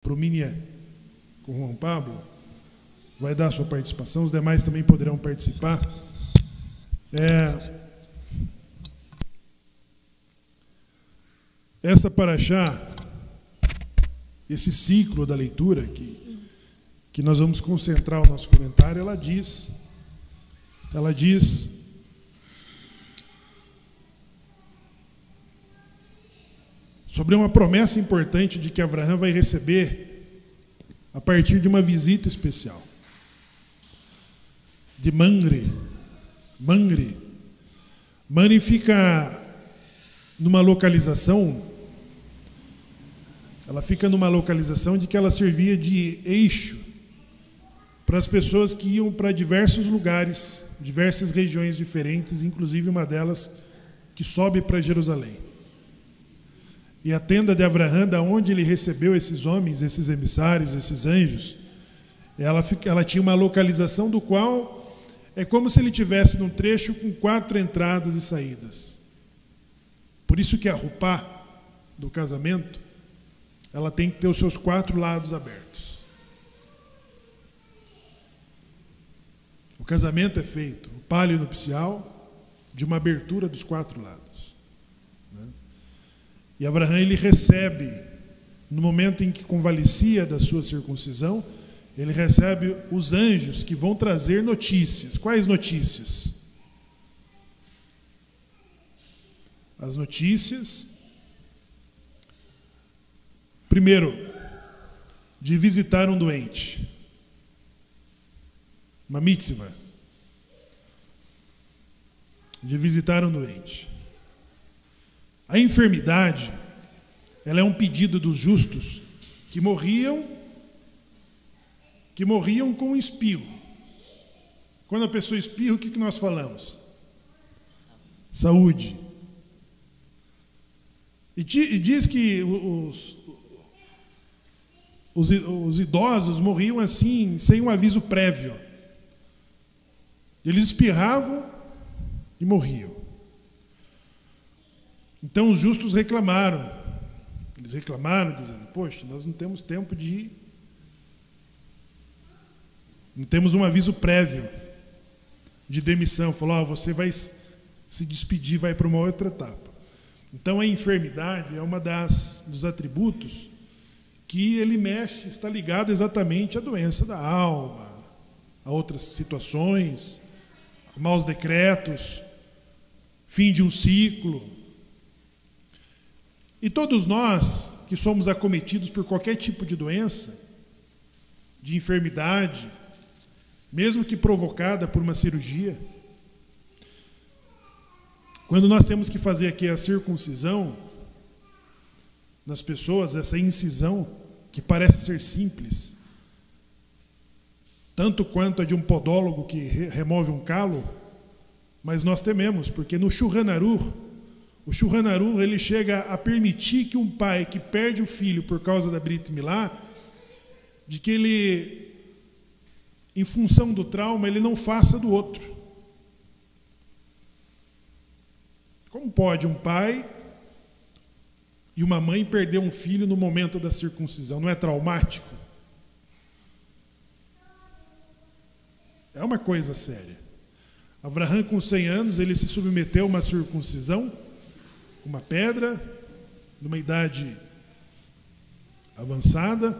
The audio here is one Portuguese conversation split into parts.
Brumínia com o Juan Pablo, vai dar a sua participação, os demais também poderão participar. Essa paraxá, esse ciclo da leitura que nós vamos concentrar o nosso comentário, ela diz sobre uma promessa importante de que Abraão vai receber a partir de uma visita especial de Mamre. Mamre fica numa localização, de que ela servia de eixo para as pessoas que iam para diversos lugares, diversas regiões diferentes, inclusive uma delas que sobe para Jerusalém. E a tenda de Abraão, da onde ele recebeu esses homens, esses emissários, esses anjos, ela tinha uma localização do qual é como se ele tivesse num trecho com 4 entradas e saídas. Por isso que a rupá do casamento, ela tem que ter os seus 4 lados abertos. O casamento é feito, o palio nupcial, de uma abertura dos 4 lados. E Abraão, ele recebe, no momento em que convalescia da sua circuncisão, ele recebe os anjos que vão trazer notícias. Quais notícias? As notícias, primeiro, de visitar um doente. Uma mitzvah. De visitar um doente. A enfermidade, ela é um pedido dos justos que morriam com um espirro. Quando a pessoa espirra, o que nós falamos? Saúde. E diz que os idosos morriam assim, sem um aviso prévio. Eles espirravam e morriam. Então os justos reclamaram. Eles reclamaram, dizendo: poxa, nós não temos tempo de ir. Não temos um aviso prévio de demissão. Falou: você vai se despedir, vai para uma outra etapa. Então a enfermidade é uma dos atributos que ele mexe, está ligado exatamente à doença da alma, a outras situações, a maus decretos, fim de um ciclo. E todos nós que somos acometidos por qualquer tipo de doença, de enfermidade, mesmo que provocada por uma cirurgia, quando nós temos que fazer aqui a circuncisão nas pessoas, essa incisão, que parece ser simples, tanto quanto a de um podólogo que remove um calo, mas nós tememos, porque no Shulchan Aruch, o Shulchan Aruch, ele chega a permitir que um pai que perde o filho por causa da Brit Milá, de que ele, em função do trauma, ele não faça do outro. Como pode um pai e uma mãe perder um filho no momento da circuncisão? Não é traumático? É uma coisa séria. Abraão, com 100 anos, ele se submeteu a uma circuncisão, uma pedra, numa idade avançada,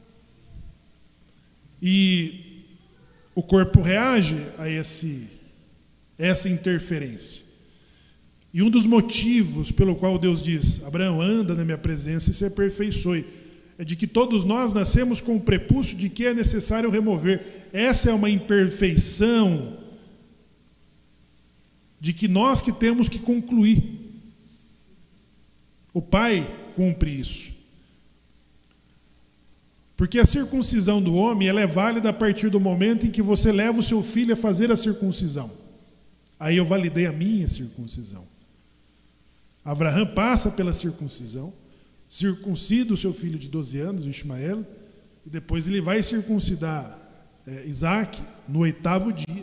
e o corpo reage a essa interferência. E um dos motivos pelo qual Deus diz: Abraão, anda na minha presença e se aperfeiçoe, é de que todos nós nascemos com o prepúcio de que é necessário remover. Essa é uma imperfeição de que nós que temos que concluir. O pai cumpre isso. Porque a circuncisão do homem, ela é válida a partir do momento em que você leva o seu filho a fazer a circuncisão. Aí eu validei a minha circuncisão. Abraão passa pela circuncisão, circuncida o seu filho de 12 anos, Ismael, e depois ele vai circuncidar Isaac no 8º dia.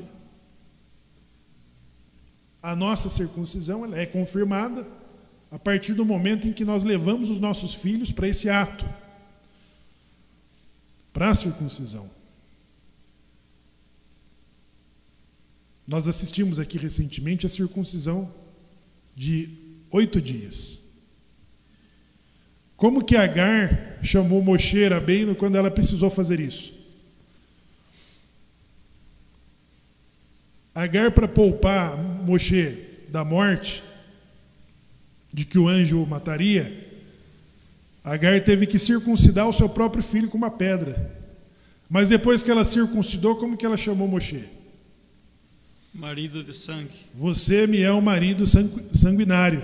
A nossa circuncisão, ela é confirmada a partir do momento em que nós levamos os nossos filhos para esse ato. para a circuncisão. Nós assistimos aqui recentemente a circuncisão de 8 dias. Como que Agar chamou Moshe Rabbeinu quando ela precisou fazer isso? Agar, para poupar Moshe da morte, de que o anjo o mataria, Agar teve que circuncidar o seu próprio filho com uma pedra. Mas depois que ela circuncidou, como que ela chamou Moshe? Marido de sangue. Você me é um marido sanguinário.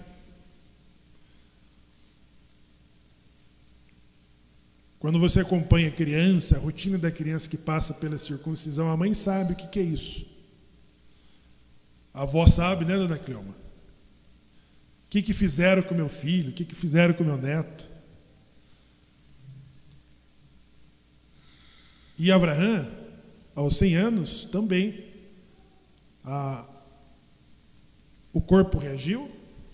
Quando você acompanha a criança, a rotina da criança que passa pela circuncisão, a mãe sabe o que é isso. A avó sabe, né, dona Cleoma? O que fizeram com meu filho? O que fizeram com meu neto? E Abraão, aos 100 anos, também, o corpo reagiu,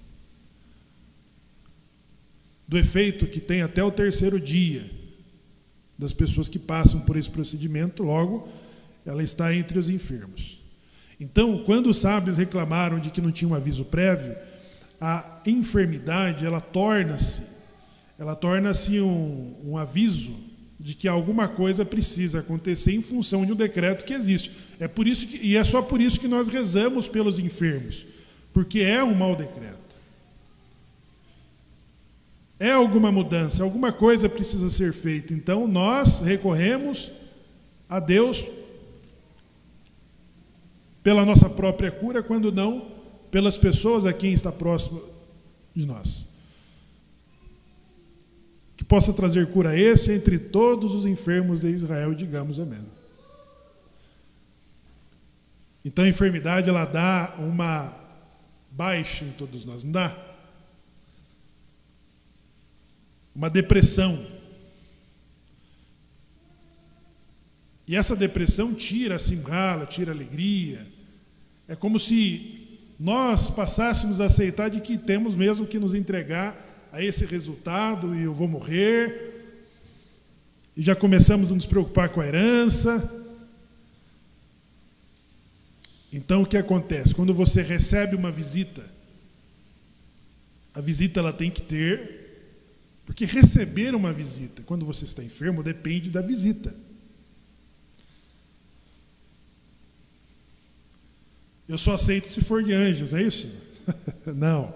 do efeito que tem até o 3º dia das pessoas que passam por esse procedimento, logo, ela está entre os enfermos. Então, quando os sábios reclamaram de que não tinha um aviso prévio, a enfermidade, ela torna-se um aviso de que alguma coisa precisa acontecer em função de um decreto que existe. E é só por isso que nós rezamos pelos enfermos, porque é um mau decreto. É alguma mudança, alguma coisa precisa ser feita. Então nós recorremos a Deus pela nossa própria cura, quando não pelas pessoas a quem está próximo de nós. Que possa trazer cura esse entre todos os enfermos de Israel, digamos amém. Então a enfermidade, ela dá uma baixa em todos nós, não dá? Uma depressão. E essa depressão tira a simhala, tira a alegria. É como se nós passássemos a aceitar de que temos mesmo que nos entregar a esse resultado e eu vou morrer. E já começamos a nos preocupar com a herança. Então o que acontece? Quando você recebe uma visita, a visita ela tem que ter, porque receber uma visita quando você está enfermo depende da visita. Eu só aceito se for de anjos, é isso? Não.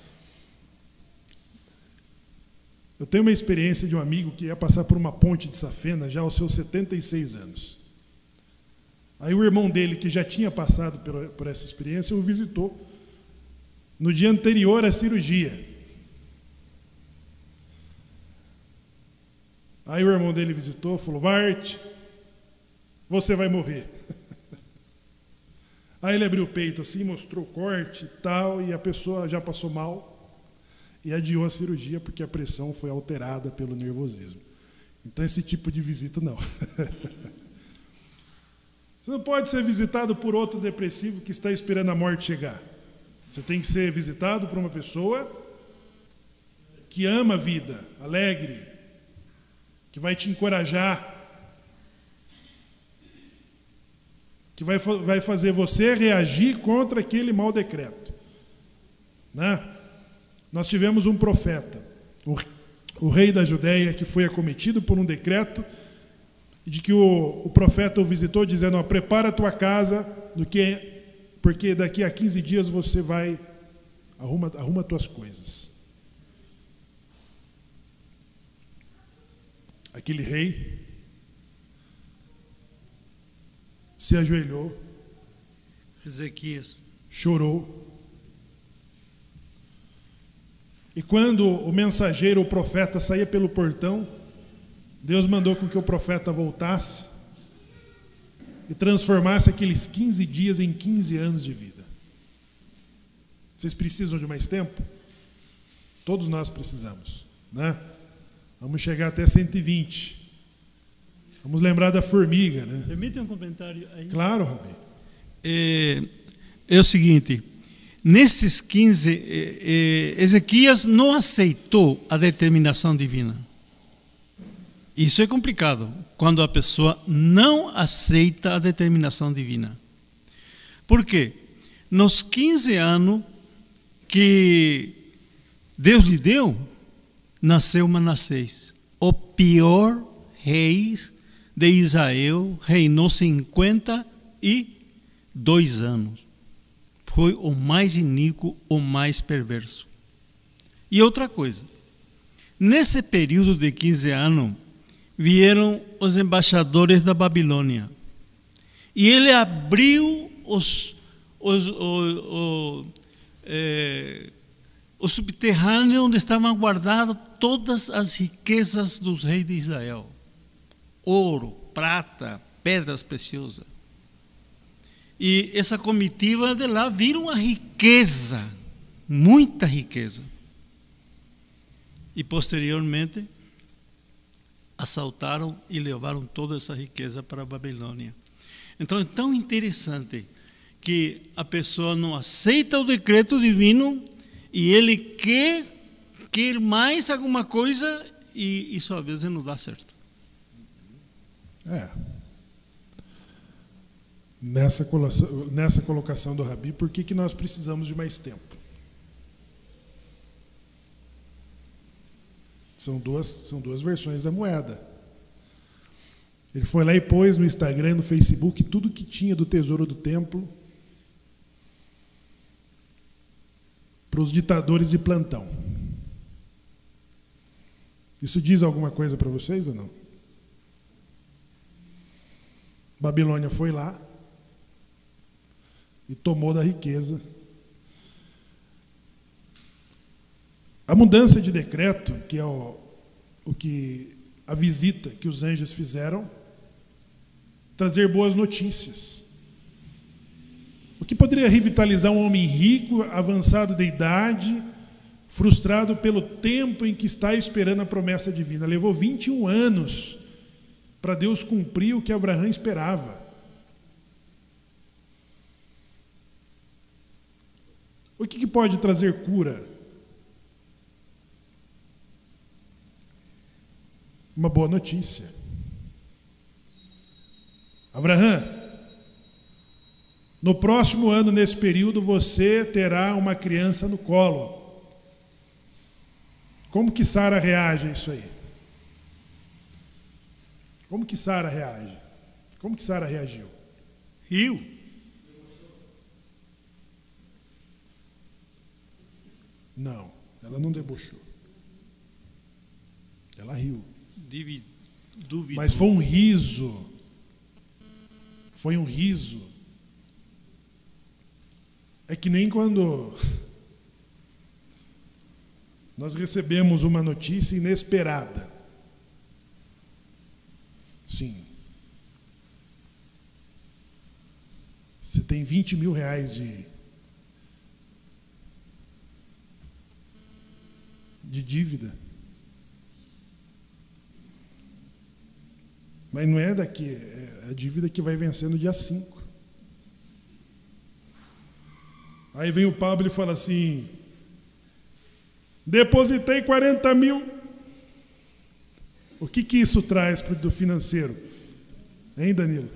Eu tenho uma experiência de um amigo que ia passar por uma ponte de Safena já aos seus 76 anos. Aí o irmão dele, que já tinha passado por essa experiência, o visitou no dia anterior à cirurgia. Aí o irmão dele visitou, falou: Vart, você vai morrer. Aí ele abriu o peito assim, mostrou o corte e tal, e a pessoa já passou mal e adiou a cirurgia porque a pressão foi alterada pelo nervosismo. Então esse tipo de visita não. Você não pode ser visitado por outro depressivo que está esperando a morte chegar. Você tem que ser visitado por uma pessoa que ama a vida, alegre, que vai te encorajar, que vai fazer você reagir contra aquele mau decreto. Né? Nós tivemos um profeta, o rei da Judéia, que foi acometido por um decreto, de que o profeta o visitou dizendo: prepara a tua casa, porque daqui a 15 dias você vai, arruma tuas coisas. Aquele rei se ajoelhou, Ezequias chorou. E quando o mensageiro, o profeta, saía pelo portão, Deus mandou com que o profeta voltasse e transformasse aqueles 15 dias em 15 anos de vida. Vocês precisam de mais tempo? Todos nós precisamos, né? Vamos chegar até 120. Vamos lembrar da formiga, né? Permite um comentário aí? Claro, Robi. É o seguinte, nesses 15, Ezequias não aceitou a determinação divina. Isso é complicado, quando a pessoa não aceita a determinação divina. Por quê? Nos 15 anos que Deus lhe deu, nasceu Manassés, o pior rei de Israel, reinou 52 anos. Foi o mais iníquo, o mais perverso. E outra coisa, nesse período de 15 anos, vieram os embaixadores da Babilônia. E ele abriu o subterrâneo onde estavam guardadas todas as riquezas dos reis de Israel. Ouro, prata, pedras preciosas. E essa comitiva de lá viram a riqueza, muita riqueza. E posteriormente assaltaram e levaram toda essa riqueza para a Babilônia. Então é tão interessante que a pessoa não aceita o decreto divino e ele quer mais alguma coisa e isso às vezes não dá certo. Nessa colocação do Rabi, por que nós precisamos de mais tempo? São duas versões da moeda. Ele foi lá e pôs no Instagram e no Facebook tudo que tinha do tesouro do templo para os ditadores de plantão. Isso diz alguma coisa para vocês ou não? Babilônia foi lá e tomou da riqueza. A mudança de decreto, que é a visita que os anjos fizeram, trazer boas notícias. O que poderia revitalizar um homem rico, avançado de idade, frustrado pelo tempo em que está esperando a promessa divina? Levou 21 anos para Deus cumprir o que Abraão esperava. O que pode trazer cura? Uma boa notícia. Abraão, no próximo ano, nesse período, você terá uma criança no colo. Como que Sara reage a isso aí? Como que Sara reage? Como que Sara reagiu? Riu. Não, ela não debochou. Ela riu. Duvidou. Mas foi um riso. Foi um riso. É que nem quando nós recebemos uma notícia inesperada. Sim. Você tem 20 mil reais de dívida. Mas não é daqui, é a dívida que vai vencer no dia 5. Aí vem o Pablo e fala assim: depositei 40 mil. O que isso traz para o financeiro? Hein, Danilo?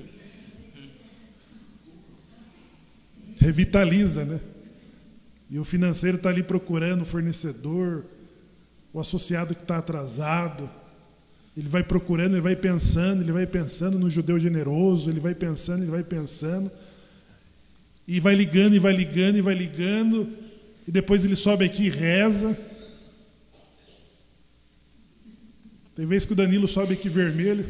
Revitaliza, né? E o financeiro está ali procurando o fornecedor, o associado que está atrasado. Ele vai procurando, ele vai pensando no judeu generoso, ele vai pensando, e vai ligando, e depois ele sobe aqui e reza. Tem vezes que o Danilo sobe aqui vermelho.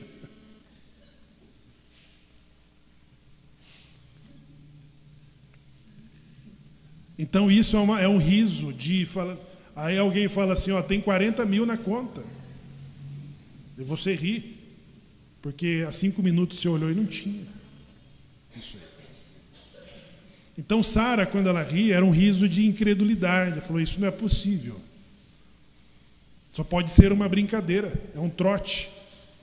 Então isso é um riso de... Aí alguém fala assim, ó, tem 40 mil na conta. E você ri, porque há 5 minutos você olhou e não tinha. Isso aí. Então Sara, quando ela ri, era um riso de incredulidade. Ela falou, isso não é possível. Só pode ser uma brincadeira, é um trote.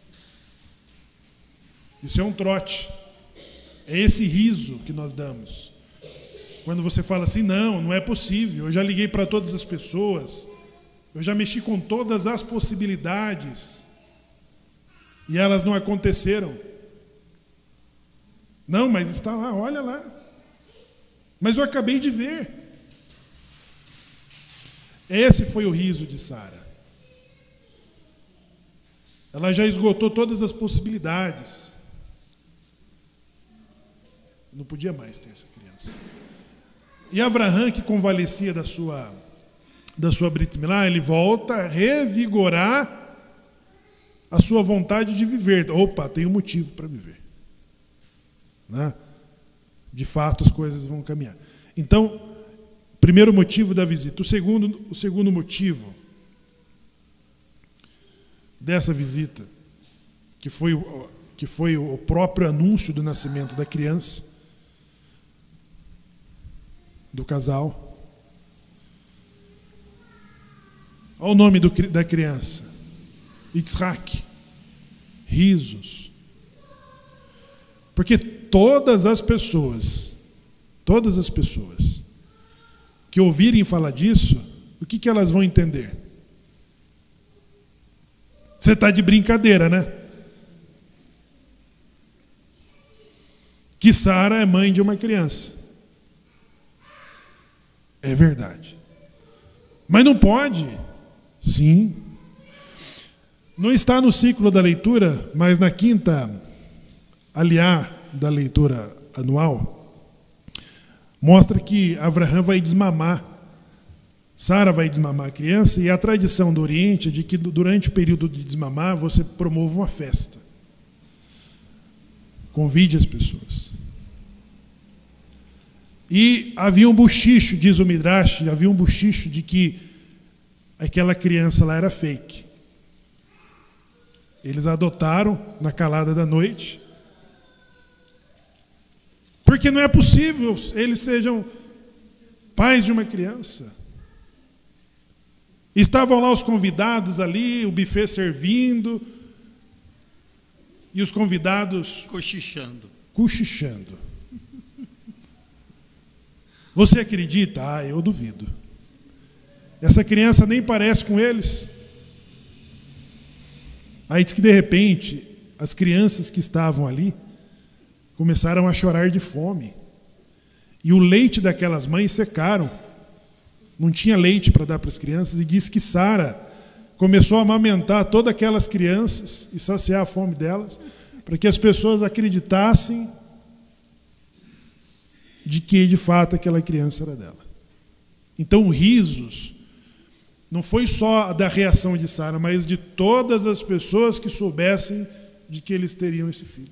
Isso é um trote. É esse riso que nós damos. Quando você fala assim, não é possível. Eu já liguei para todas as pessoas. Eu já mexi com todas as possibilidades. E elas não aconteceram. Não, mas está lá, olha lá. Mas eu acabei de ver. Esse foi o riso de Sara. Ela já esgotou todas as possibilidades. Não podia mais ter essa criança. E Abraham, que convalescia da sua Brit Milá, ele volta a revigorar a sua vontade de viver. Opa, tem um motivo para viver. Né? De fato, as coisas vão caminhar. Então, primeiro motivo da visita. O segundo motivo dessa visita, que foi o próprio anúncio do nascimento da criança, do casal. Olha o nome da criança: Yitzhak, risos. Porque todas as pessoas que ouvirem falar disso, o que elas vão entender? Você está de brincadeira, né? Que Sara é mãe de uma criança. É verdade. Mas não pode? Sim. Não está no ciclo da leitura, mas na quinta aliá da leitura anual, mostra que Abraham vai desmamar, Sara vai desmamar a criança, e a tradição do Oriente é de que durante o período de desmamar você promove uma festa. Convide as pessoas. E havia um bochicho, diz o Midrash, havia um bochicho de que aquela criança lá era fake. Eles a adotaram na calada da noite, porque não é possível eles sejam pais de uma criança. Estavam lá os convidados ali, o buffet servindo, e os convidados cochichando. Você acredita? Eu duvido. Essa criança nem parece com eles. Aí diz que de repente as crianças que estavam ali começaram a chorar de fome. E o leite daquelas mães secaram. Não tinha leite para dar para as crianças. E diz que Sara começou a amamentar todas aquelas crianças e saciar a fome delas, para que as pessoas acreditassem de que, de fato, aquela criança era dela. Então, risos não foi só da reação de Sara, mas de todas as pessoas que soubessem de que eles teriam esse filho.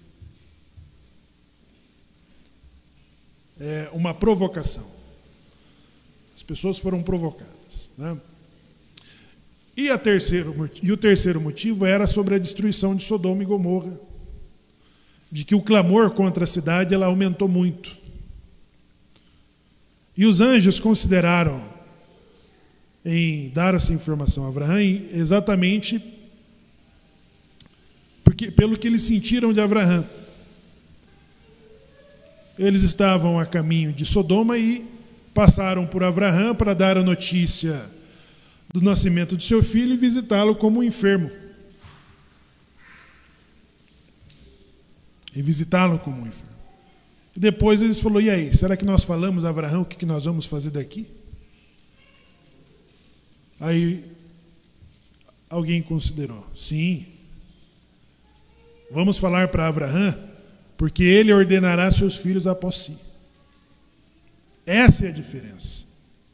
É uma provocação. As pessoas foram provocadas, né? E o terceiro motivo era sobre a destruição de Sodoma e Gomorra, de que o clamor contra a cidade ela aumentou muito. E os anjos consideraram em dar essa informação a Abraham exatamente pelo que eles sentiram de Abraham. Eles estavam a caminho de Sodoma e passaram por Abraham para dar a notícia do nascimento de seu filho e visitá-lo como um enfermo. E depois eles falaram: e aí, será que nós falamos a Abraham o que nós vamos fazer daqui? Aí alguém considerou: sim, vamos falar para Abraham, porque ele ordenará seus filhos após si. Essa é a diferença.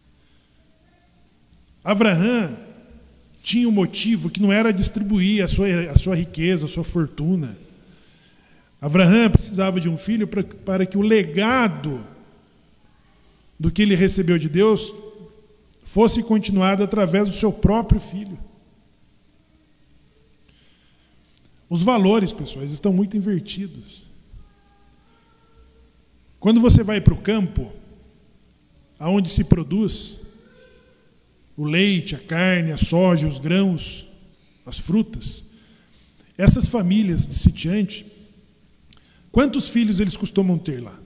Abraham tinha um motivo que não era distribuir a sua riqueza, a sua fortuna. Abraham precisava de um filho para que o legado do que ele recebeu de Deus fosse continuado através do seu próprio filho. Os valores, pessoas, estão muito invertidos. Quando você vai para o campo, aonde se produz o leite, a carne, a soja, os grãos, as frutas, essas famílias de sitiante, quantos filhos eles costumam ter lá?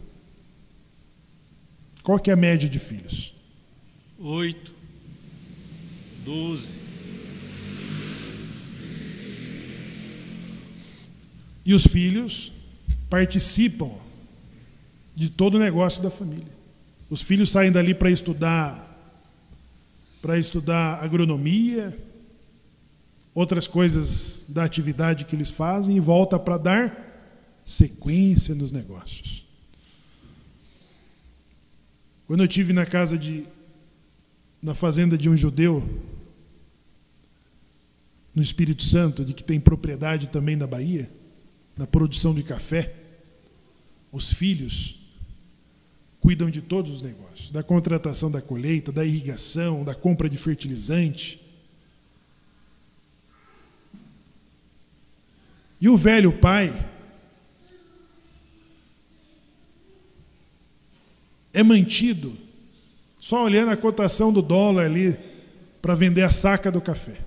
Qual que é a média de filhos? 8, 12. E os filhos participam de todo o negócio da família. Os filhos saem dali para estudar agronomia, outras coisas da atividade que eles fazem, e volta para dar sequência nos negócios. Quando eu estive na fazenda de um judeu, no Espírito Santo, de que tem propriedade também na Bahia, na produção de café, os filhos cuidam de todos os negócios, da contratação da colheita, da irrigação, da compra de fertilizante. E o velho pai é mantido só olhando a cotação do dólar ali para vender a saca do café.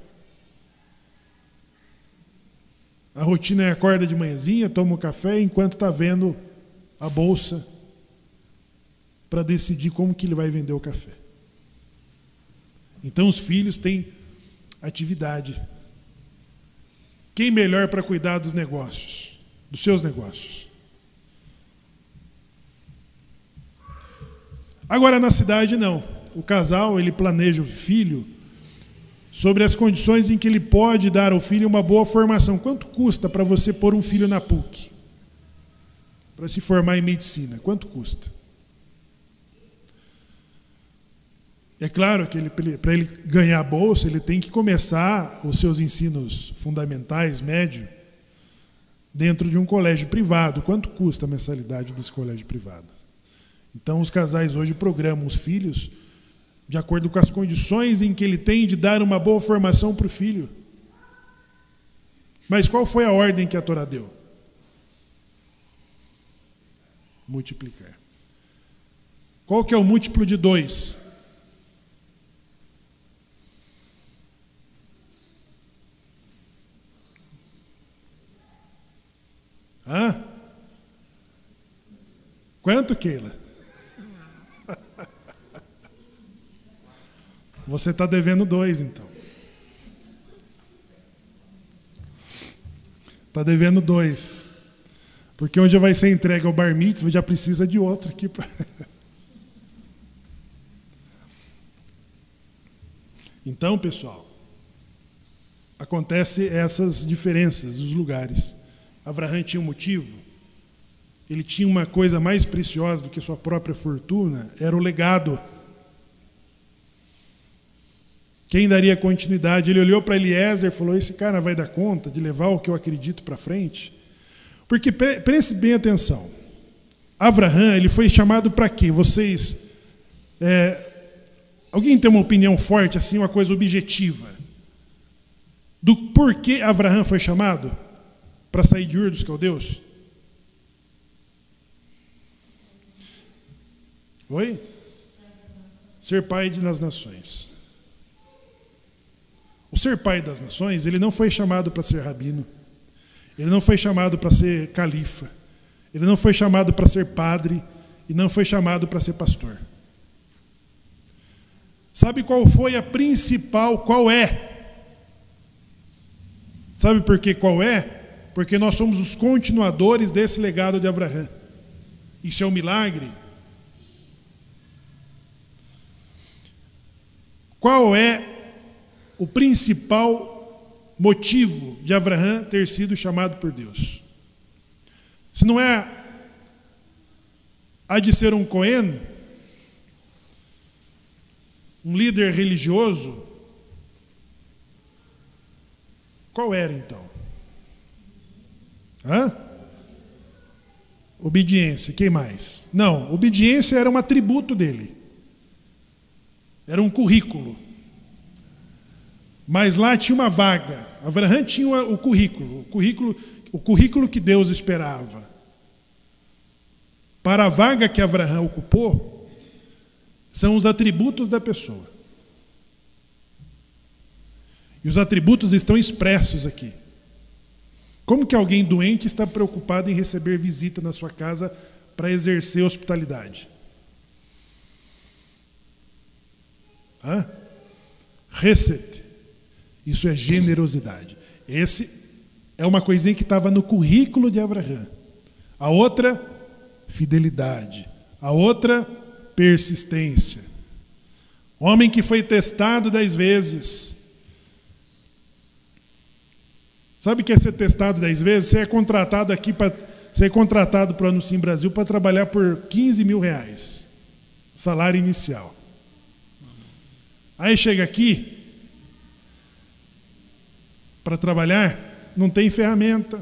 A rotina é acorda de manhãzinha, toma o café enquanto está vendo a bolsa para decidir como que ele vai vender o café. Então os filhos têm atividade. Quem melhor para cuidar dos negócios, dos seus negócios? Agora na cidade não. O casal, ele planeja o filho sobre as condições em que ele pode dar ao filho uma boa formação. Quanto custa para você pôr um filho na PUC? Para se formar em medicina, quanto custa? É claro que para ele ganhar a bolsa, ele tem que começar os seus ensinos fundamentais, médio, dentro de um colégio privado. Quanto custa a mensalidade desse colégio privado? Então, os casais hoje programam os filhos de acordo com as condições em que ele tem de dar uma boa formação para o filho. Mas qual foi a ordem que a Torá deu? Multiplicar. Qual que é o múltiplo de 2? Hã? Quanto, Keila? Você está devendo 2, então. Está devendo 2. Porque onde vai ser entregue ao bar mitzvah, já precisa de outro aqui. Então, pessoal, acontece essas diferenças dos lugares. Abraão tinha um motivo. Ele tinha uma coisa mais preciosa do que sua própria fortuna, era o legado. Quem daria continuidade? Ele olhou para Eliezer e falou: esse cara vai dar conta de levar o que eu acredito para frente? Porque, preste bem atenção, Abraão, ele foi chamado para quê? Vocês, alguém tem uma opinião forte, assim, uma coisa objetiva, do porquê Abraão foi chamado para sair de Ur dos Caldeus? Oi? Ser pai das nações. O ser pai das nações, ele não foi chamado para ser rabino. Ele não foi chamado para ser califa. Ele não foi chamado para ser padre. E não foi chamado para ser pastor. Sabe qual foi a principal? Qual é? Sabe por que qual é? Porque nós somos os continuadores desse legado de Abraão. Isso é um milagre. Qual é o principal motivo de Abraão ter sido chamado por Deus? Se não é há de ser um Cohen, um líder religioso, qual era então? Obediência, quem mais? Não, obediência era um atributo dele. Era um currículo. Mas lá tinha uma vaga. Abraão tinha o currículo que Deus esperava. Para a vaga que Abraão ocupou, são os atributos da pessoa. E os atributos estão expressos aqui. Como que alguém doente está preocupado em receber visita na sua casa para exercer hospitalidade? Reset. Isso é generosidade. Esse é uma coisinha que estava no currículo de Abraão. A outra, fidelidade. A outra, persistência. Homem que foi testado 10 vezes. Sabe o que é ser testado 10 vezes? Você é contratado aqui para... Você é contratado para o Anunciem Brasil para trabalhar por R$15 mil. Salário inicial. Aí chega aqui para trabalhar, não tem ferramenta,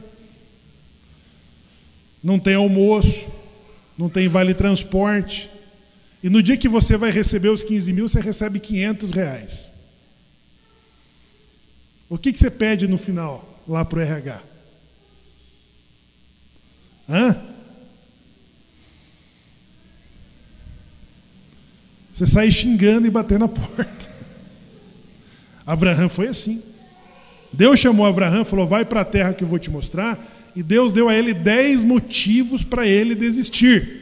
não tem almoço, não tem vale transporte. E no dia que você vai receber os 15 mil, você recebe R$500. O que você pede no final, lá para o RH? Você sai xingando e batendo na porta. Abraão foi assim. Deus chamou Abraão e falou: vai para a terra que eu vou te mostrar. E Deus deu a ele 10 motivos para ele desistir.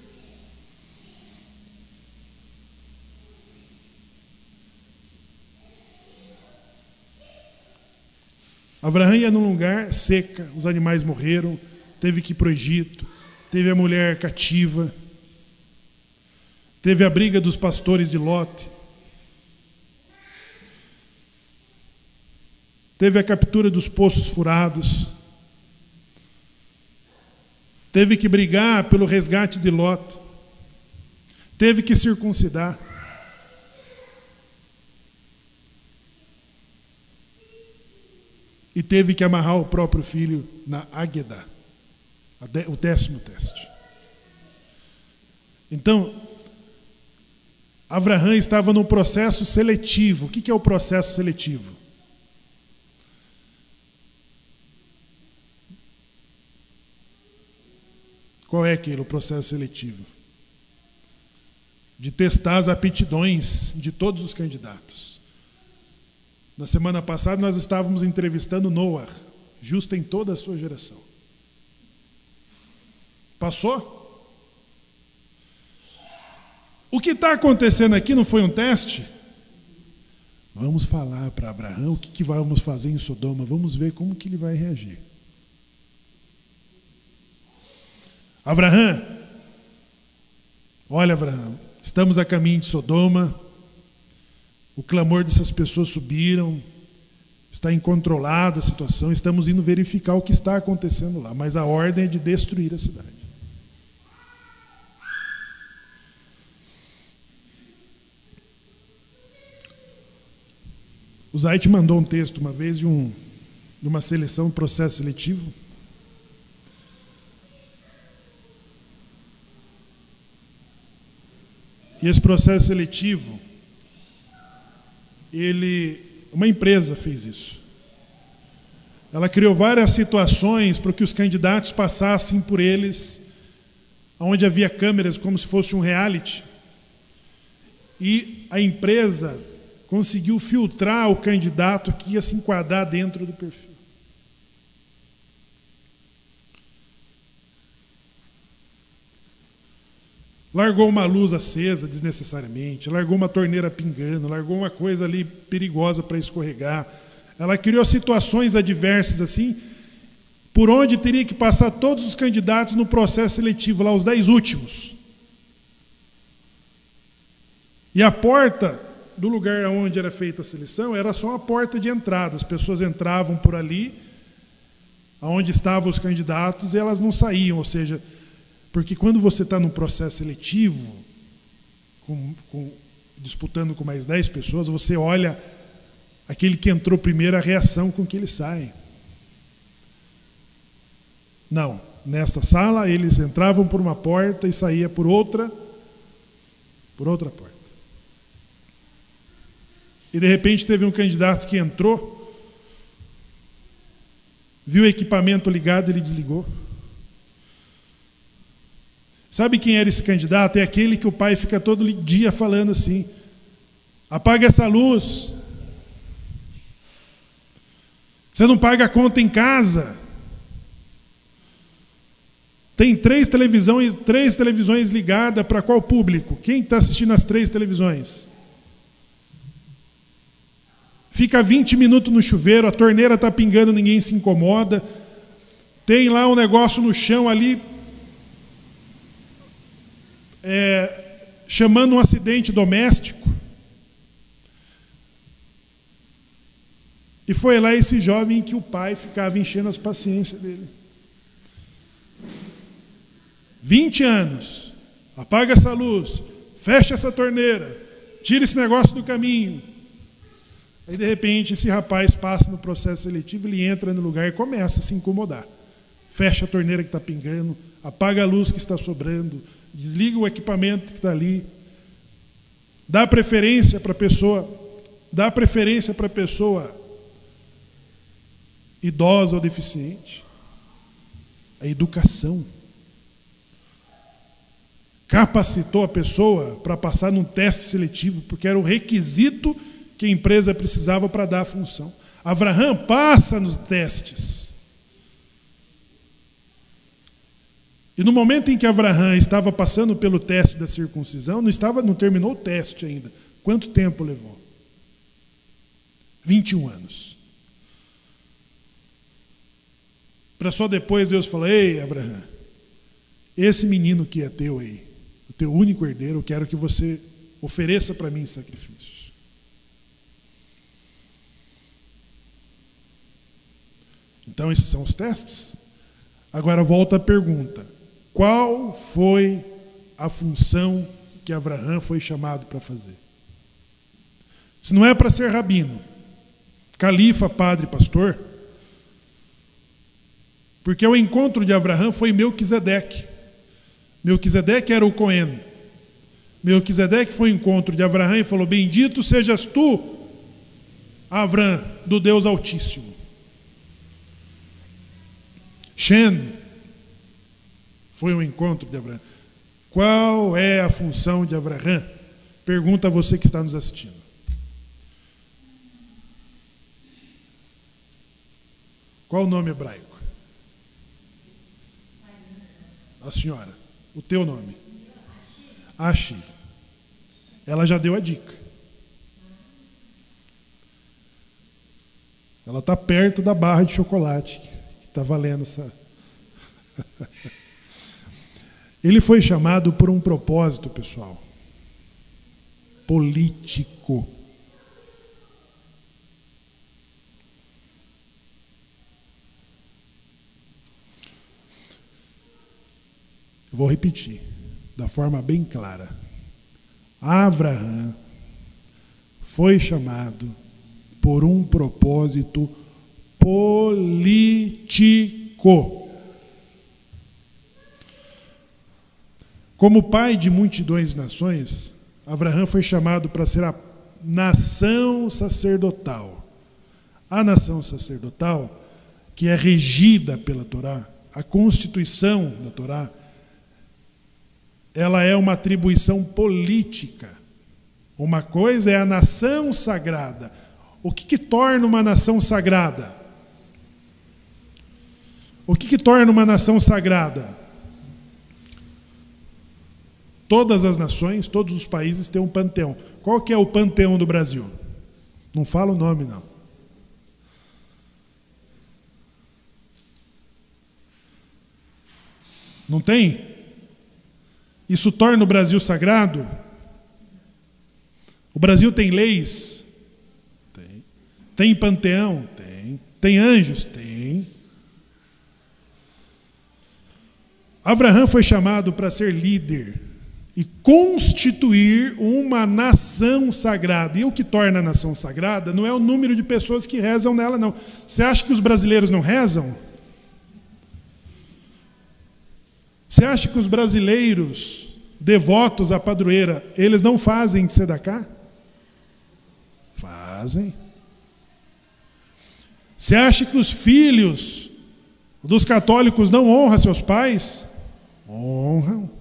Abraão ia num lugar seca, os animais morreram, teve que ir para o Egito, teve a mulher cativa, teve a briga dos pastores de Lote, teve a captura dos poços furados, teve que brigar pelo resgate de Lote, teve que circuncidar. E teve que amarrar o próprio filho na Águeda, o 10º teste. Então, Abraão estava no processo seletivo. O que é o processo seletivo? Qual é aquele, o processo seletivo? De testar as aptidões de todos os candidatos. Na semana passada nós estávamos entrevistando Noah, justo em toda a sua geração. Passou? O que está acontecendo aqui não foi um teste? Vamos falar para Abraão o que vamos fazer em Sodoma, vamos ver como que ele vai reagir. Abraão, olha Abraão, estamos a caminho de Sodoma, o clamor dessas pessoas subiram, está incontrolada a situação, estamos indo verificar o que está acontecendo lá, mas a ordem é de destruir a cidade. O Zait mandou um texto uma vez de uma seleção, um processo seletivo. E esse processo seletivo, uma empresa fez isso. Ela criou várias situações para que os candidatos passassem por eles, onde havia câmeras, como se fosse um reality. E a empresa conseguiu filtrar o candidato que ia se enquadrar dentro do perfil. Largou uma luz acesa desnecessariamente, largou uma torneira pingando, largou uma coisa ali perigosa para escorregar. Ela criou situações adversas assim, por onde teria que passar todos os candidatos no processo seletivo, lá os 10 últimos. E a porta do lugar onde era feita a seleção era só a porta de entrada. As pessoas entravam por ali, onde estavam os candidatos, e elas não saíam, ou seja, porque quando você está num processo seletivo, disputando com mais 10 pessoas, você olha aquele que entrou primeiro, a reação com que ele sai. Não, nesta sala eles entravam por uma porta e saíam por outra porta. E de repente teve um candidato que entrou, viu o equipamento ligado, ele desligou. Sabe quem era esse candidato? É aquele que o pai fica todo dia falando assim: apaga essa luz. Você não paga a conta em casa. Tem 3 televisões ligadas para qual público? Quem está assistindo as 3 televisões? fica 20 minutos no chuveiro, a torneira está pingando, ninguém se incomoda, tem lá um negócio no chão ali, chamando um acidente doméstico. E foi lá esse jovem que o pai ficava enchendo as paciências dele. 20 anos, apaga essa luz, fecha essa torneira, tira esse negócio do caminho. Aí, de repente, esse rapaz passa no processo seletivo, ele entra no lugar e começa a se incomodar. Fecha a torneira que está pingando, apaga a luz que está sobrando, desliga o equipamento que está ali, dá preferência para a pessoa idosa ou deficiente. A educação capacitou a pessoa para passar num teste seletivo, porque era o requisito que a empresa precisava para dar a função. Abraham passa nos testes. E no momento em que Abraham estava passando pelo teste da circuncisão, não terminou o teste ainda. Quanto tempo levou? 21 anos. Para só depois Deus falar: ei, Abraham, esse menino que é teu aí, o teu único herdeiro, eu quero que você ofereça para mim sacrifícios. Então esses são os testes. Agora volta a pergunta: qual foi a função que Abraham foi chamado para fazer? Se não é para ser rabino, califa, padre, pastor, porque o encontro de Abraham foi Melquisedeque. Melquisedeque era o Cohen. Melquisedeque foi o encontro de Abraham e falou: bendito sejas tu, Abraham, do Deus Altíssimo. Shem foi um encontro de Abraham. Qual é a função de Abraham? Pergunta a você que está nos assistindo. Qual o nome hebraico? A senhora. O teu nome? Ashi. Ela já deu a dica. Ela está perto da barra de chocolate que está valendo essa. Ele foi chamado por um propósito, pessoal, político. Eu vou repetir, da forma bem clara. Abraham foi chamado por um propósito político. Como pai de multidões de nações, Abraham foi chamado para ser a nação sacerdotal. A nação sacerdotal, que é regida pela Torá, a constituição da Torá, ela é uma atribuição política. Uma coisa é a nação sagrada. O que torna uma nação sagrada? O que torna uma nação sagrada? Todas as nações, todos os países têm um panteão. Qual que é o panteão do Brasil? Não fala o nome, não. Não tem? Isso torna o Brasil sagrado? O Brasil tem leis? Tem. Tem panteão? Tem. Tem anjos? Tem. Abraham foi chamado para ser líder e constituir uma nação sagrada. E o que torna a nação sagrada não é o número de pessoas que rezam nela, não. Você acha que os brasileiros não rezam? Você acha que os brasileiros devotos à padroeira, eles não fazem tzedaká? Fazem. Você acha que os filhos dos católicos não honram seus pais? Honram.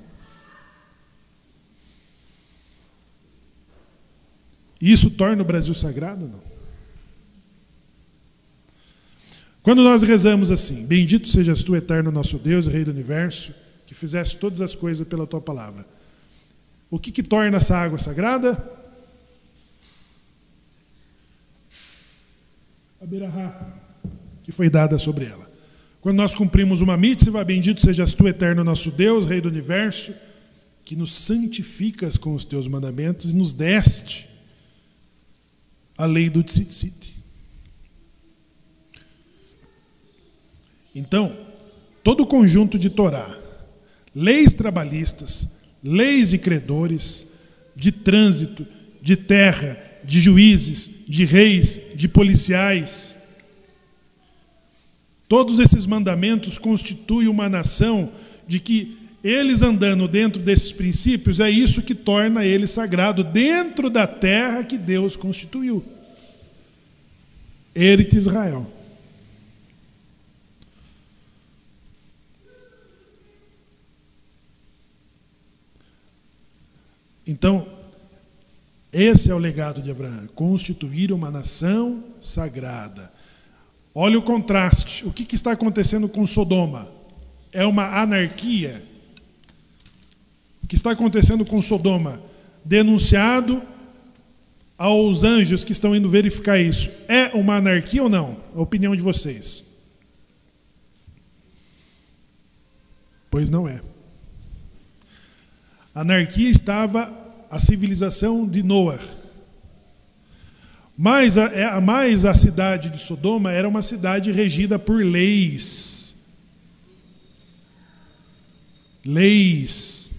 Isso torna o Brasil sagrado, não? Quando nós rezamos assim: bendito sejas tu, eterno nosso Deus, Rei do Universo, que fizeste todas as coisas pela tua palavra. O que torna essa água sagrada? Berahá, que foi dada sobre ela. Quando nós cumprimos uma mitzvah, bendito sejas tu, eterno nosso Deus, Rei do Universo, que nos santificas com os teus mandamentos e nos deste a lei do tzitzit. Então, todo o conjunto de Torá, leis trabalhistas, leis de credores, de trânsito, de terra, de juízes, de reis, de policiais, todos esses mandamentos constituem uma nação de que eles andando dentro desses princípios, é isso que torna ele sagrado dentro da terra que Deus constituiu. Eretz Israel. Então, esse é o legado de Abraão, constituir uma nação sagrada. Olha o contraste. O que está acontecendo com Sodoma? É uma anarquia? O que está acontecendo com Sodoma? Denunciado aos anjos que estão indo verificar isso. É uma anarquia ou não? A opinião de vocês. Pois não é. Anarquia estava a civilização de Noé. Mas a cidade de Sodoma era uma cidade regida por leis. Leis.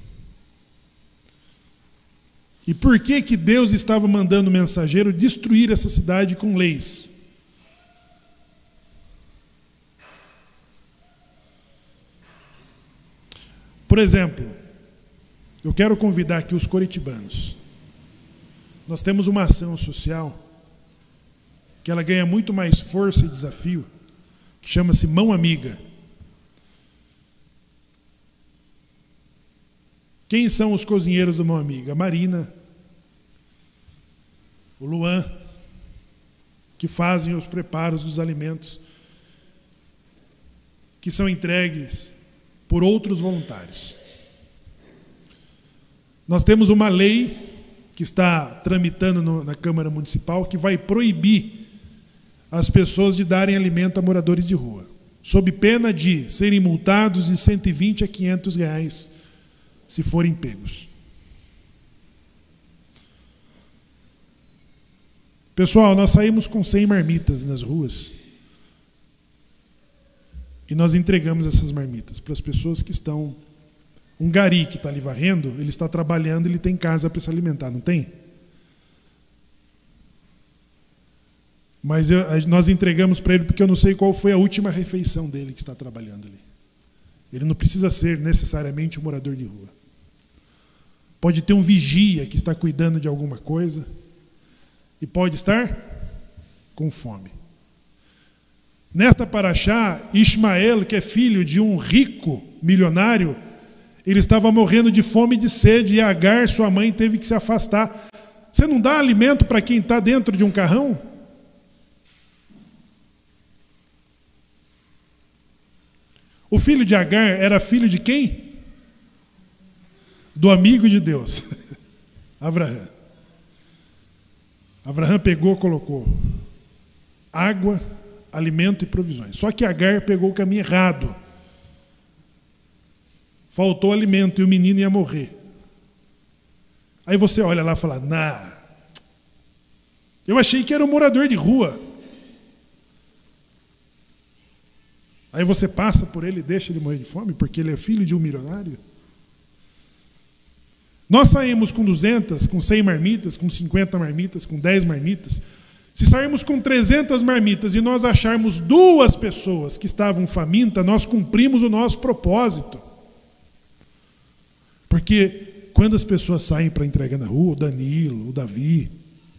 E por que Deus estava mandando o mensageiro destruir essa cidade com leis? Por exemplo, eu quero convidar aqui os coritibanos. Nós temos uma ação social que ela ganha muito mais força e desafio, que chama-se Mão Amiga. Quem são os cozinheiros do Mão Amiga? A Marina, o Luan, que fazem os preparos dos alimentos que são entregues por outros voluntários. Nós temos uma lei que está tramitando na Câmara Municipal que vai proibir as pessoas de darem alimento a moradores de rua, sob pena de serem multados de 120 a 500 reais se forem pegos. Pessoal, nós saímos com 100 marmitas nas ruas e nós entregamos essas marmitas para as pessoas que estão... Um gari que está ali varrendo, ele está trabalhando, ele tem casa para se alimentar, não tem? Mas nós entregamos para ele porque eu não sei qual foi a última refeição dele que está trabalhando ali. Ele não precisa ser necessariamente um morador de rua. Pode ter um vigia que está cuidando de alguma coisa e pode estar com fome. Nesta paraxá, Ismael, que é filho de um rico milionário, ele estava morrendo de fome e de sede e Agar, sua mãe, teve que se afastar. Você não dá alimento para quem está dentro de um carrão? O filho de Agar era filho de quem? Do amigo de Deus, Abraão. Abraão pegou, colocou água, alimento e provisões. Só que Agar pegou o caminho errado. Faltou alimento e o menino ia morrer. Aí você olha lá e fala, eu achei que era um morador de rua. Aí você passa por ele e deixa ele morrer de fome, porque ele é filho de um milionário. Nós saímos com 200, com 100 marmitas, com 50 marmitas, com 10 marmitas. Se sairmos com 300 marmitas e nós acharmos 2 pessoas que estavam famintas, nós cumprimos o nosso propósito. Porque quando as pessoas saem para entregar na rua, o Danilo, o Davi,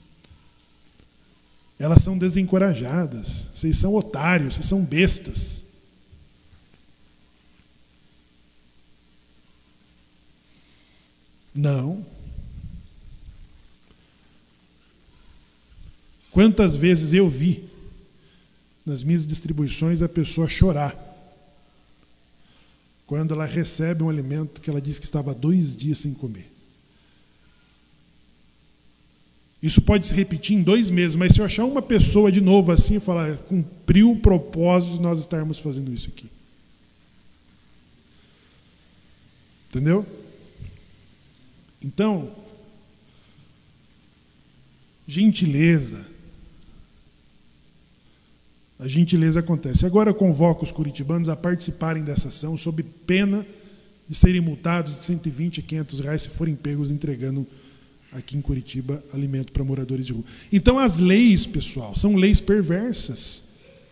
elas são desencorajadas. Vocês são otários, vocês são bestas. Não. Quantas vezes eu vi nas minhas distribuições a pessoa chorar quando ela recebe um alimento que ela disse que estava 2 dias sem comer. Isso pode se repetir em 2 meses, mas se eu achar uma pessoa de novo assim e falar, cumpriu o propósito de nós estarmos fazendo isso aqui. Entendeu? Então, gentileza. A gentileza acontece. Agora eu convoco os curitibanos a participarem dessa ação, sob pena de serem multados de 120 a 500 reais se forem pegos entregando aqui em Curitiba alimento para moradores de rua. Então as leis, pessoal, são leis perversas.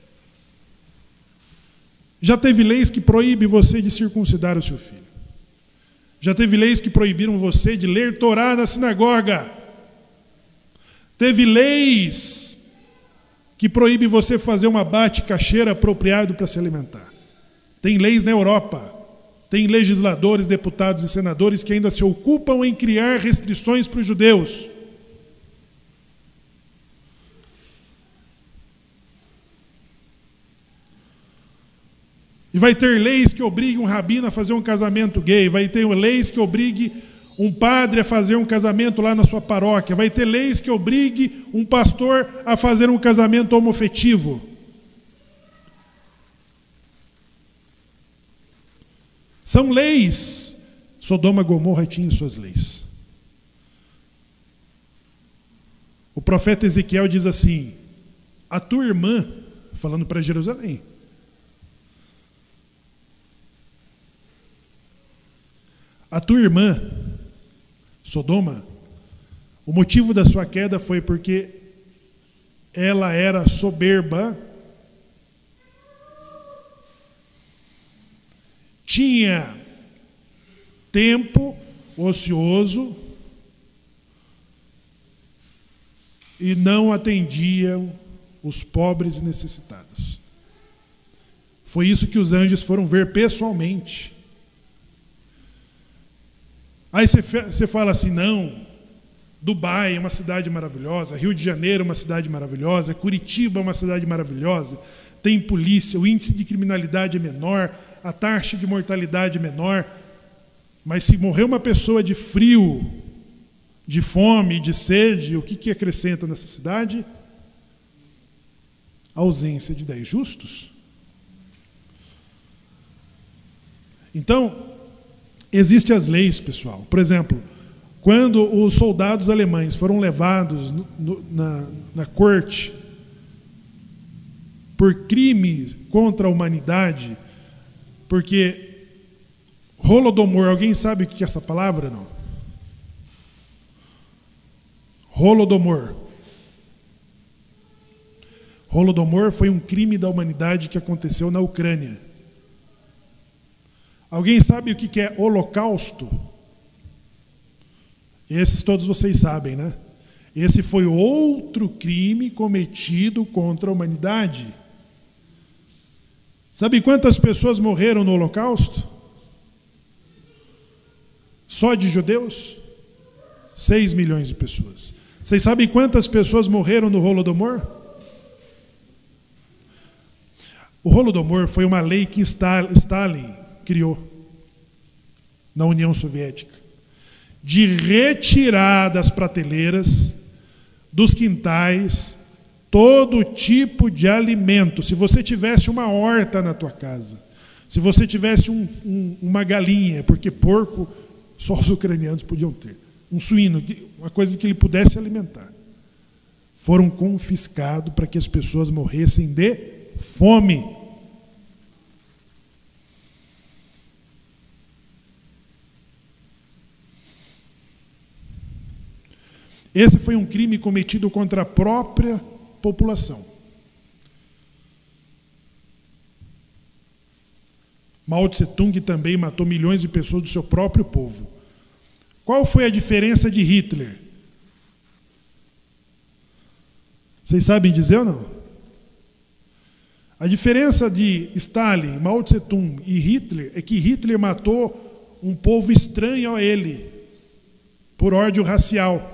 Já teve leis que proíbem você de circuncidar o seu filho. Já teve leis que proibiram você de ler Torá na sinagoga. Teve leis que proíbem você fazer uma bate-cacheira apropriado para se alimentar. Tem leis na Europa. Tem legisladores, deputados e senadores que ainda se ocupam em criar restrições para os judeus. E vai ter leis que obriguem um rabino a fazer um casamento gay. Vai ter leis que obriguem um padre a fazer um casamento lá na sua paróquia. Vai ter leis que obriguem um pastor a fazer um casamento homoafetivo. São leis. Sodoma e Gomorra tinham suas leis. O profeta Ezequiel diz assim, a tua irmã, falando para Jerusalém, a tua irmã, Sodoma, o motivo da sua queda foi porque ela era soberba, tinha tempo ocioso e não atendia os pobres e necessitados. Foi isso que os anjos foram ver pessoalmente. Aí você fala assim, não, Dubai é uma cidade maravilhosa, Rio de Janeiro é uma cidade maravilhosa, Curitiba é uma cidade maravilhosa, tem polícia, o índice de criminalidade é menor, a taxa de mortalidade é menor, mas se morrer uma pessoa de frio, de fome, de sede, o que acrescenta nessa cidade? A ausência de 10 justos. Então, existem as leis, pessoal. Por exemplo, quando os soldados alemães foram levados na corte por crimes contra a humanidade, porque Holodomor, alguém sabe o que é essa palavra? Não? Holodomor. Holodomor foi um crime da humanidade que aconteceu na Ucrânia. Alguém sabe o que é holocausto? Esses todos vocês sabem, né? Esse foi outro crime cometido contra a humanidade. Sabe quantas pessoas morreram no holocausto? Só de judeus? 6 milhões de pessoas. Vocês sabem quantas pessoas morreram no Holodomor? O Holodomor foi uma lei que Stalin criou na União Soviética, de retirar das prateleiras, dos quintais, todo tipo de alimento. Se você tivesse uma horta na tua casa, se você tivesse uma galinha, porque porco só os ucranianos podiam ter, um suíno, uma coisa que ele pudesse alimentar, foram confiscados para que as pessoas morressem de fome. Esse foi um crime cometido contra a própria população. Mao Tse-tung também matou milhões de pessoas do seu próprio povo. Qual foi a diferença de Hitler? Vocês sabem dizer ou não? A diferença de Stalin, Mao Tse-tung e Hitler é que Hitler matou um povo estranho a ele, por ódio racial.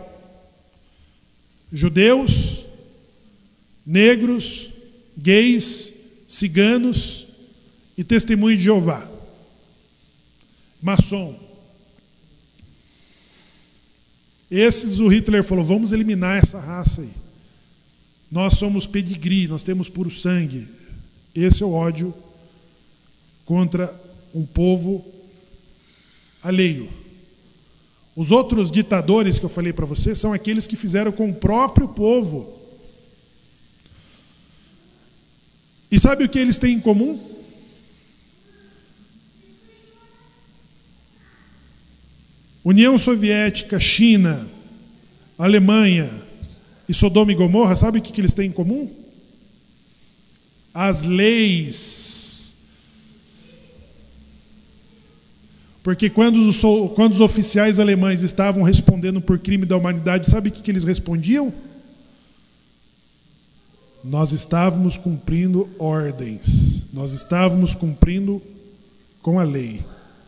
Judeus, negros, gays, ciganos e testemunhos de Jeová. Maçom. Esses, o Hitler falou, vamos eliminar essa raça aí. Nós somos pedigree, nós temos puro sangue. Esse é o ódio contra um povo alheio. Os outros ditadores que eu falei para você são aqueles que fizeram com o próprio povo. E sabe o que eles têm em comum? União Soviética, China, Alemanha e Sodoma e Gomorra, sabe o que eles têm em comum? As leis. Porque quando os oficiais alemães estavam respondendo por crime da humanidade, sabe o que eles respondiam? Nós estávamos cumprindo ordens, nós estávamos cumprindo com a lei.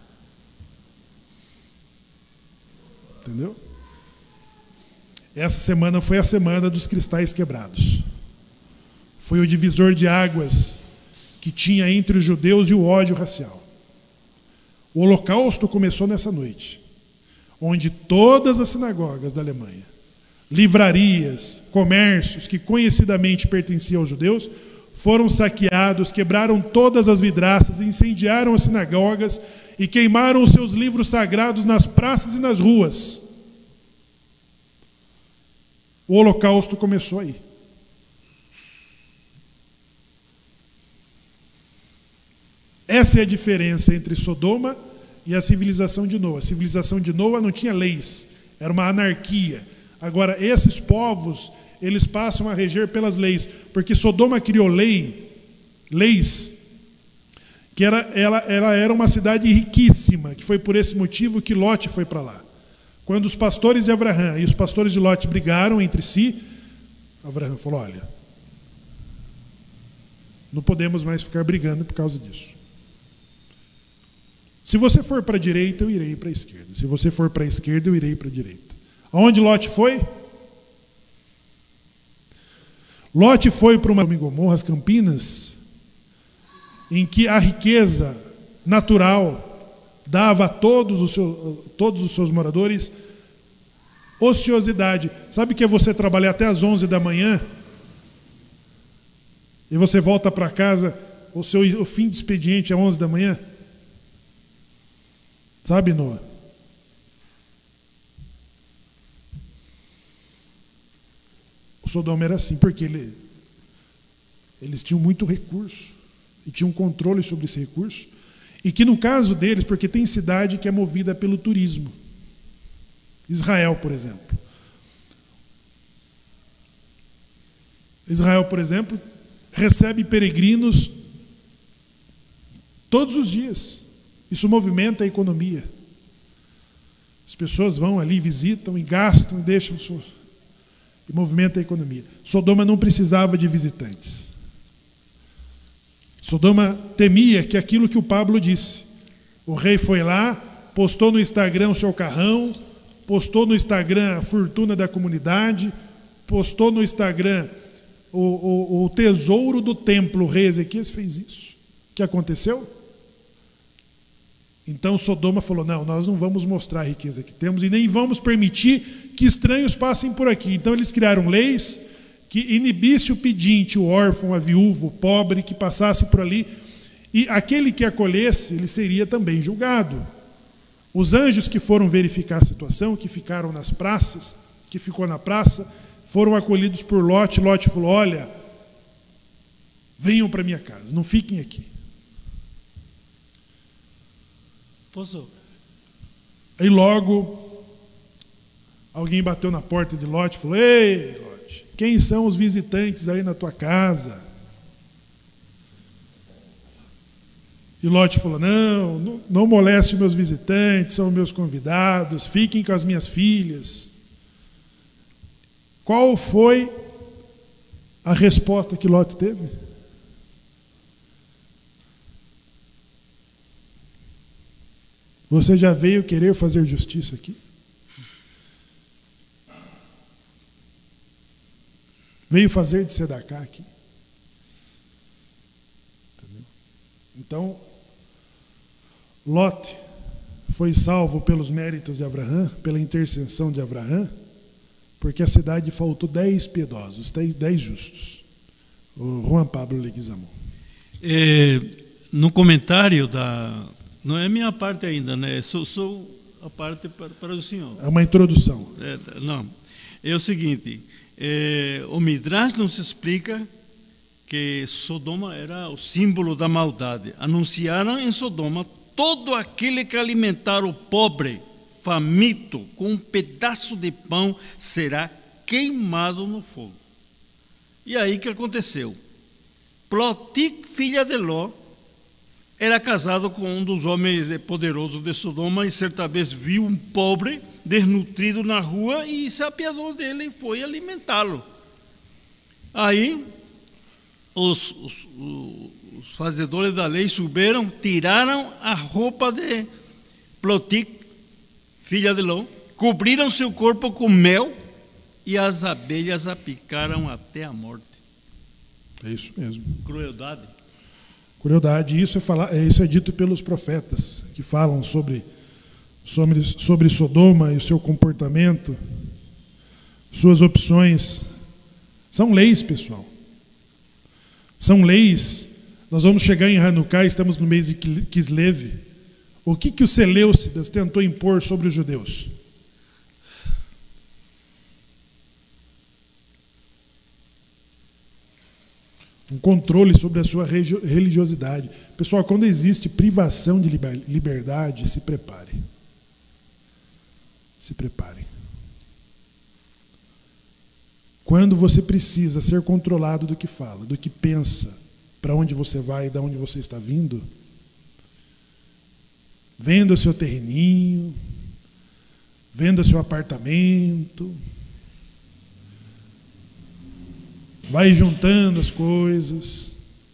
Entendeu? Essa semana foi a semana dos cristais quebrados. Foi o divisor de águas que tinha entre os judeus e o ódio racial. O Holocausto começou nessa noite, onde todas as sinagogas da Alemanha, livrarias, comércios que conhecidamente pertenciam aos judeus, foram saqueados, quebraram todas as vidraças, incendiaram as sinagogas e queimaram os seus livros sagrados nas praças e nas ruas. O Holocausto começou aí. Essa é a diferença entre Sodoma e a civilização de Noa. A civilização de Noa não tinha leis, era uma anarquia. Agora, esses povos, eles passam a reger pelas leis, porque Sodoma criou leis, que ela era uma cidade riquíssima, que foi por esse motivo que Lote foi para lá. Quando os pastores de Abraão e os pastores de Lote brigaram entre si, Abraão falou, olha, não podemos mais ficar brigando por causa disso. Se você for para a direita, eu irei para a esquerda. Se você for para a esquerda, eu irei para a direita. Aonde Lote foi? Lote foi para uma Gomorra, as Campinas, em que a riqueza natural dava a todos os seus moradores ociosidade. Sabe o que é você trabalhar até às 11 da manhã e você volta para casa, o fim de expediente é 11 da manhã? Sabe, Noa? O Sodoma era assim, porque eles tinham muito recurso e tinham controle sobre esse recurso. E que no caso deles, porque tem cidade que é movida pelo turismo. Israel, por exemplo. Israel, por exemplo, recebe peregrinos todos os dias. Isso movimenta a economia. As pessoas vão ali, visitam e gastam e deixam e movimenta a economia. Sodoma não precisava de visitantes. Sodoma temia que aquilo que o Pablo disse. O rei foi lá, postou no Instagram o seu carrão, postou no Instagram a fortuna da comunidade, postou no Instagram o tesouro do templo. O rei Ezequias fez isso. O que aconteceu? Então Sodoma falou, não, nós não vamos mostrar a riqueza que temos e nem vamos permitir que estranhos passem por aqui. Então eles criaram leis que inibisse o pedinte, o órfão, a viúva, o pobre que passasse por ali, e aquele que acolhesse, ele seria também julgado. Os anjos que foram verificar a situação, que ficaram nas praças, que ficou na praça, foram acolhidos por Lote. Lote falou, olha, venham para minha casa, não fiquem aqui. Posso? Aí logo, alguém bateu na porta de Lote e falou, ei, Lote, quem são os visitantes aí na tua casa? E Lote falou, não moleste meus visitantes, são meus convidados, fiquem com as minhas filhas. Qual foi a resposta que Lote teve? Você já veio querer fazer justiça aqui? Veio fazer de sedacá aqui? Entendeu? Então, Lote foi salvo pelos méritos de Abraão, pela intercessão de Abraão, porque a cidade faltou 10 piedosos, 10 justos. O Juan Pablo Leguizamon. No comentário não é minha parte ainda, né? Sou a parte para o senhor. É uma introdução. Não, é o seguinte, o Midrash nos explica que Sodoma era o símbolo da maldade. Anunciaram em Sodoma: todo aquele que alimentar o pobre, faminto, com um pedaço de pão, será queimado no fogo. E aí que aconteceu? Plotic, filha de Ló, era casado com um dos homens poderosos de Sodoma e certa vez viu um pobre desnutrido na rua e se apiadou dele e foi alimentá-lo. Aí os fazedores da lei subiram, tiraram a roupa de Plotic, filha de Ló, cobriram seu corpo com mel e as abelhas a picaram até a morte. É isso mesmo. Crueldade. Crueldade. Isso é dito pelos profetas que falam sobre Sodoma e o seu comportamento, suas opções. São leis, pessoal. São leis. Nós vamos chegar em Hanukkah, estamos no mês de Kislev. O que o Seleucidas tentou impor sobre os judeus? Um controle sobre a sua religiosidade. Pessoal, quando existe privação de liberdade, se prepare. Se prepare. Quando você precisa ser controlado do que fala, do que pensa, para onde você vai e de onde você está vindo, venda o seu terreninho, venda seu apartamento, vai juntando as coisas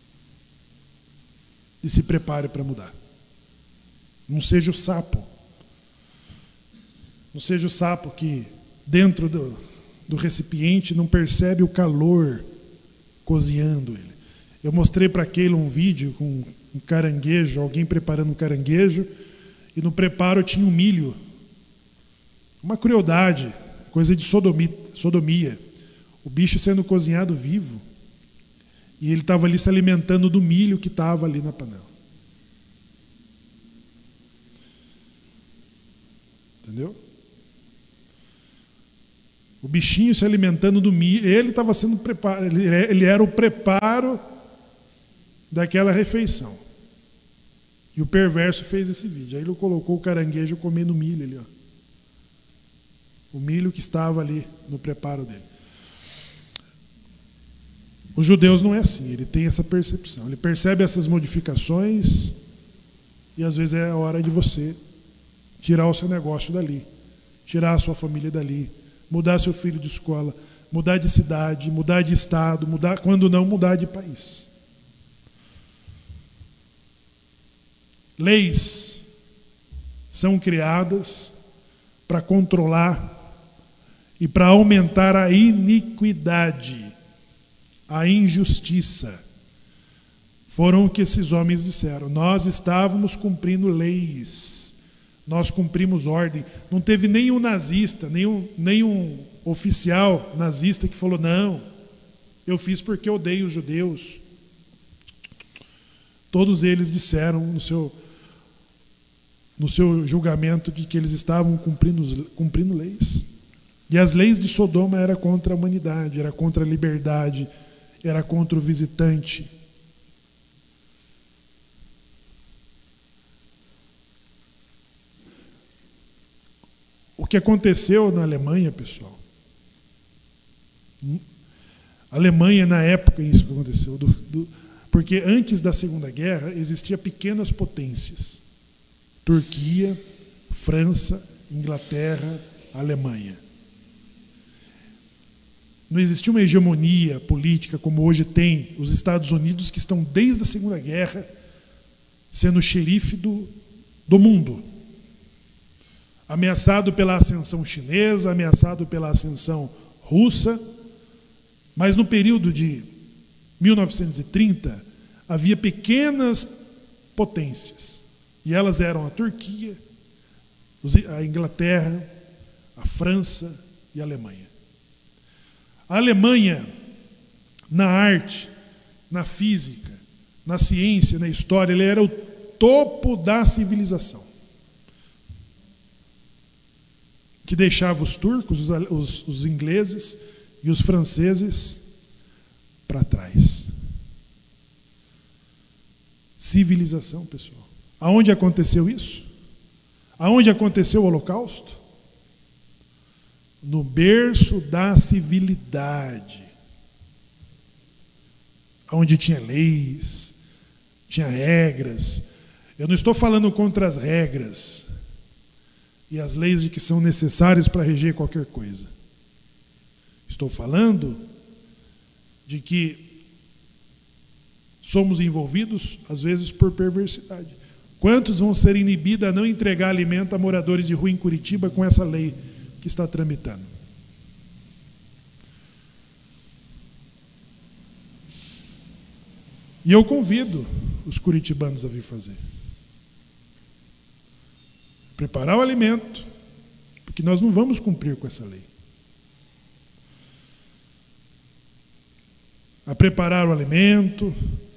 e se prepare para mudar. Não seja o sapo. Não seja o sapo que dentro do recipiente não percebe o calor cozinhando ele. Eu mostrei para aquele um vídeo com um caranguejo, alguém preparando um caranguejo, e no preparo tinha um milho. Uma crueldade, coisa de sodomia. O bicho sendo cozinhado vivo. E ele estava ali se alimentando do milho que estava ali na panela. Entendeu? O bichinho se alimentando do milho. Ele estava sendo preparado. Ele era o preparo daquela refeição. E o perverso fez esse vídeo. Aí ele colocou o caranguejo comendo milho ali, ó. O milho que estava ali no preparo dele. Os judeus não é assim, ele tem essa percepção, ele percebe essas modificações e às vezes é a hora de você tirar o seu negócio dali, tirar a sua família dali, mudar seu filho de escola, mudar de cidade, mudar de estado, quando não, mudar de país. Leis são criadas para controlar e para aumentar a iniquidade, a injustiça. Foram o que esses homens disseram. Nós estávamos cumprindo leis, nós cumprimos ordem. Não teve nenhum nazista, nenhum oficial nazista que falou: não, eu fiz porque eu odeio os judeus. Todos eles disseram no seu julgamento de que eles estavam cumprindo leis. E as leis de Sodoma eram contra a humanidade, era contra a liberdade, era contra o visitante. O que aconteceu na Alemanha, pessoal? A Alemanha, na época, isso que aconteceu, porque antes da Segunda Guerra existiam pequenas potências. Turquia, França, Inglaterra, Alemanha. Não existia uma hegemonia política como hoje tem os Estados Unidos, que estão desde a Segunda Guerra sendo o xerife do mundo. Ameaçado pela ascensão chinesa, ameaçado pela ascensão russa, mas no período de 1930 havia pequenas potências, e elas eram a Turquia, a Inglaterra, a França e a Alemanha. A Alemanha, na arte, na física, na ciência, na história, ele era o topo da civilização, que deixava os turcos, os ingleses e os franceses para trás. Civilização, pessoal. Aonde aconteceu isso? Aonde aconteceu o Holocausto? No berço da civilidade, onde tinha leis, tinha regras. Eu não estou falando contra as regras e as leis de que são necessárias para reger qualquer coisa. Estou falando de que somos envolvidos, às vezes, por perversidade. Quantos vão ser inibidos a não entregar alimento a moradores de rua em Curitiba com essa lei que está tramitando? E eu convido os curitibanos a vir fazer. Preparar o alimento, porque nós não vamos cumprir com essa lei. A preparar o alimento,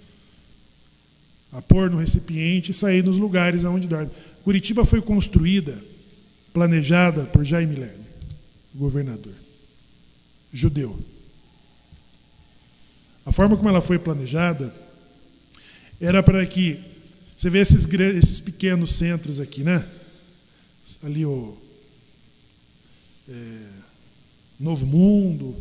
a pôr no recipiente e sair nos lugares onde dorme. Curitiba foi construída, planejada por Jaime Lerner, o governador judeu. A forma como ela foi planejada era para que, você vê esses pequenos centros aqui, né? Ali o Novo Mundo.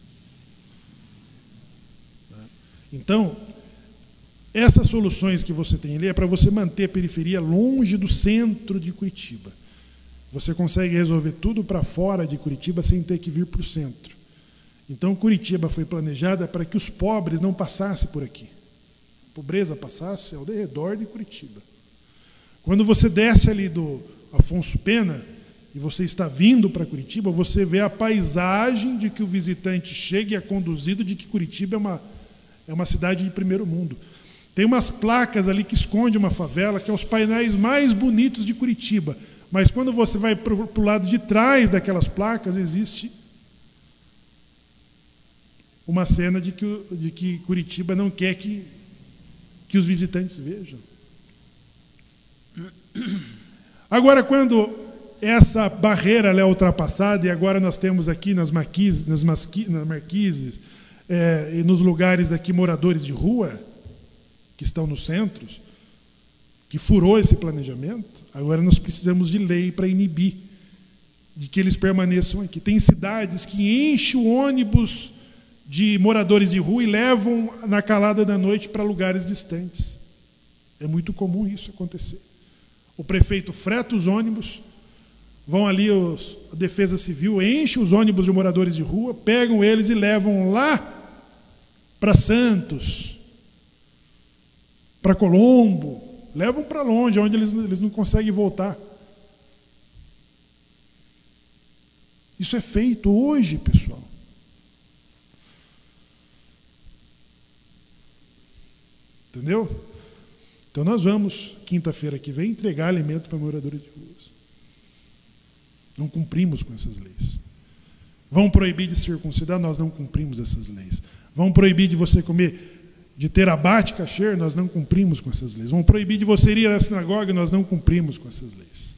Então, essas soluções que você tem ali é para você manter a periferia longe do centro de Curitiba. Você consegue resolver tudo para fora de Curitiba sem ter que vir para o centro. Então, Curitiba foi planejada para que os pobres não passassem por aqui. A pobreza passasse ao redor de Curitiba. Quando você desce ali do Afonso Pena e você está vindo para Curitiba, você vê a paisagem de que o visitante chega e é conduzido de que Curitiba é uma cidade de primeiro mundo. Tem umas placas ali que escondem uma favela, que é os painéis mais bonitos de Curitiba. Mas quando você vai para o lado de trás daquelas placas, existe uma cena de que Curitiba não quer que os visitantes vejam. Agora, quando essa barreira é ultrapassada, e agora nós temos aqui nas marquises, e nos lugares aqui moradores de rua, que estão nos centros, que furou esse planejamento, agora nós precisamos de lei para inibir, de que eles permaneçam aqui. Tem cidades que enchem o ônibus de moradores de rua e levam na calada da noite para lugares distantes. É muito comum isso acontecer. O prefeito freta os ônibus, vão ali a Defesa Civil, enche os ônibus de moradores de rua, pegam eles e levam lá para Santos, para Colombo, levam para longe, onde eles não conseguem voltar. Isso é feito hoje, pessoal. Entendeu? Então nós vamos, quinta-feira que vem, entregar alimento para moradores de ruas. Não cumprimos com essas leis. Vão proibir de circuncidar, nós não cumprimos essas leis. Vão proibir de você comer, de ter abate kasher, nós não cumprimos com essas leis. Vão proibir de você ir à sinagoga, nós não cumprimos com essas leis.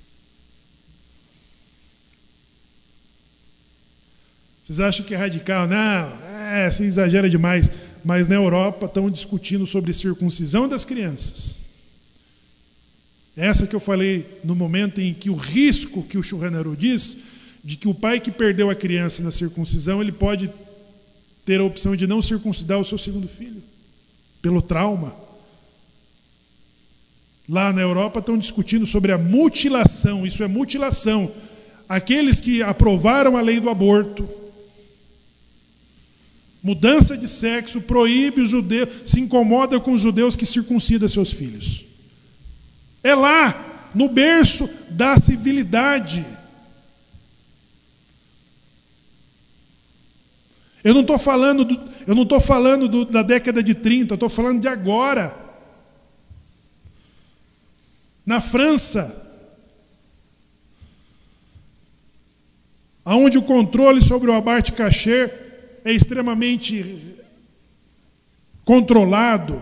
Vocês acham que é radical? Não, você exagera demais. Mas na Europa estão discutindo sobre circuncisão das crianças. Essa que eu falei no momento em que o risco que o Shulchan Aruch diz, de que o pai que perdeu a criança na circuncisão, ele pode ter a opção de não circuncidar o seu segundo filho, pelo trauma. Lá na Europa estão discutindo sobre a mutilação, isso é mutilação. Aqueles que aprovaram a lei do aborto, mudança de sexo, proíbe os judeus, se incomoda com os judeus que circuncidam seus filhos. É lá, no berço da civilidade. Eu não estou falando da década de 30, eu estou falando de agora. Na França, onde o controle sobre o abate kasher é extremamente controlado.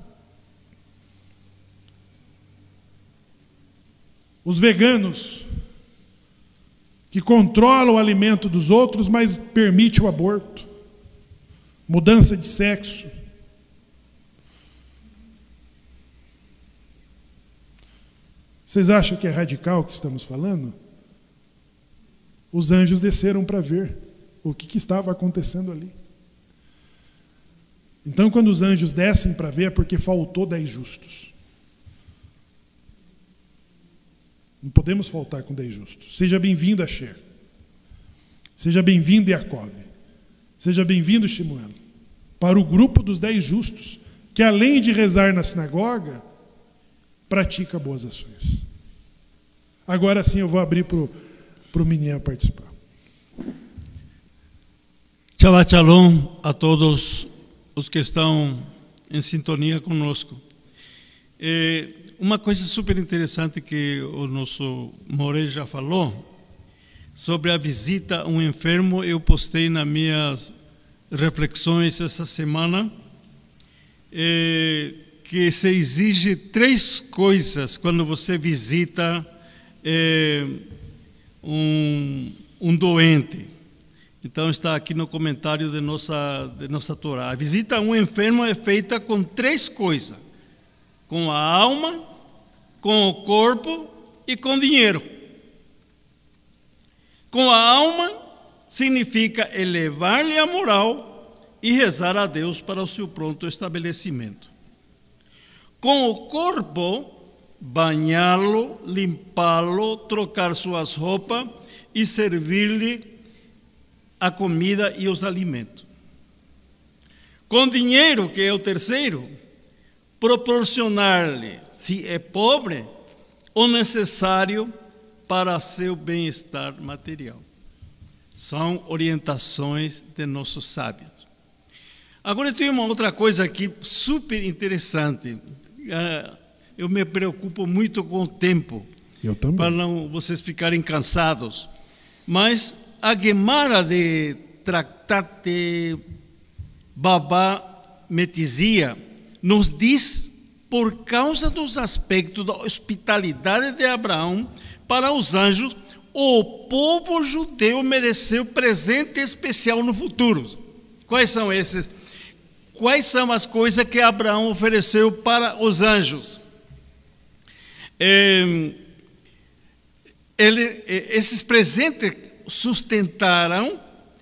Os veganos, que controlam o alimento dos outros, mas permite o aborto, mudança de sexo. Vocês acham que é radical o que estamos falando? Os anjos desceram para ver o que estava acontecendo ali. Então, quando os anjos descem para ver, é porque faltou 10 justos. Não podemos faltar com 10 justos. Seja bem-vindo, Asher. Seja bem-vindo, Yaakov. Seja bem-vindo, Shimuel. Para o grupo dos 10 justos, que além de rezar na sinagoga, pratica boas ações. Agora sim eu vou abrir para o menino participar. Shabbat Shalom a todos os que estão em sintonia conosco. Uma coisa super interessante que o nosso More já falou, sobre a visita a um enfermo, eu postei nas minhas reflexões essa semana, que se exige 3 coisas quando você visita um doente. Então está aqui no comentário de nossa Torá. A visita a um enfermo é feita com 3 coisas: com a alma, com o corpo e com dinheiro. Com a alma significa elevar-lhe a moral e rezar a Deus para o seu pronto estabelecimento. Com o corpo, banhá-lo, limpá-lo, trocar suas roupas e servir-lhe a comida e os alimentos. Com dinheiro, que é o terceiro, proporcionar-lhe, se é pobre, o necessário para seu bem-estar material. São orientações de nossos sábios. Agora tem uma outra coisa aqui super interessante. Eu me preocupo muito com o tempo. Eu também. Para não vocês ficarem cansados. Mas a Gemara de Tractate Baba Metizia nos diz, por causa dos aspectos da hospitalidade de Abraão para os anjos, o povo judeu mereceu presente especial no futuro. Quais são esses? Quais são as coisas que Abraão ofereceu para os anjos? Esses presentes sustentaram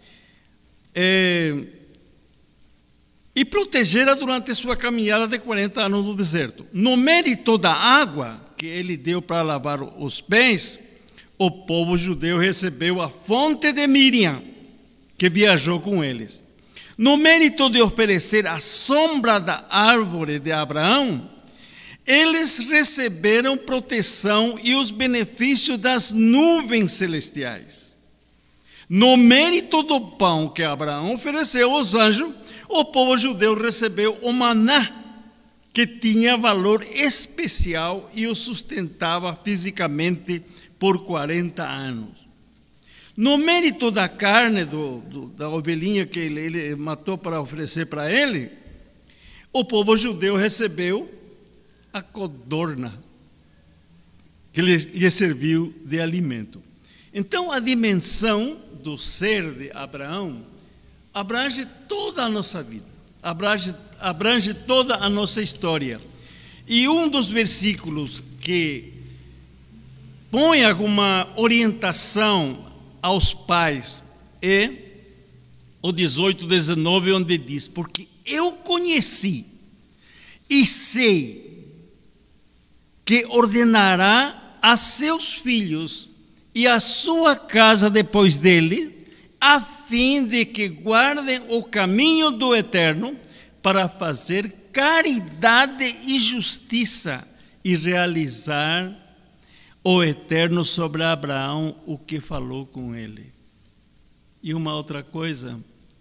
e protegeram durante sua caminhada de 40 anos no deserto. No mérito da água que ele deu para lavar os pés, o povo judeu recebeu a fonte de Miriam, que viajou com eles. No mérito de oferecer a sombra da árvore de Abraão, eles receberam proteção e os benefícios das nuvens celestiais. No mérito do pão que Abraão ofereceu aos anjos, o povo judeu recebeu o maná, que tinha valor especial e o sustentava fisicamente por 40 anos. No mérito da carne da ovelhinha que ele matou para oferecer para ele, o povo judeu recebeu a codorna, que lhe serviu de alimento. Então, a dimensão do ser de Abraão abrange toda a nossa vida, abrange toda a nossa história. E um dos versículos que põe alguma orientação aos pais é o 18, 19, onde diz: porque eu conheci e sei que ordenará a seus filhos e a sua casa depois dele, a fim de que guardem o caminho do Eterno para fazer caridade e justiça e realizar o Eterno sobre Abraão o que falou com ele. E uma outra coisa,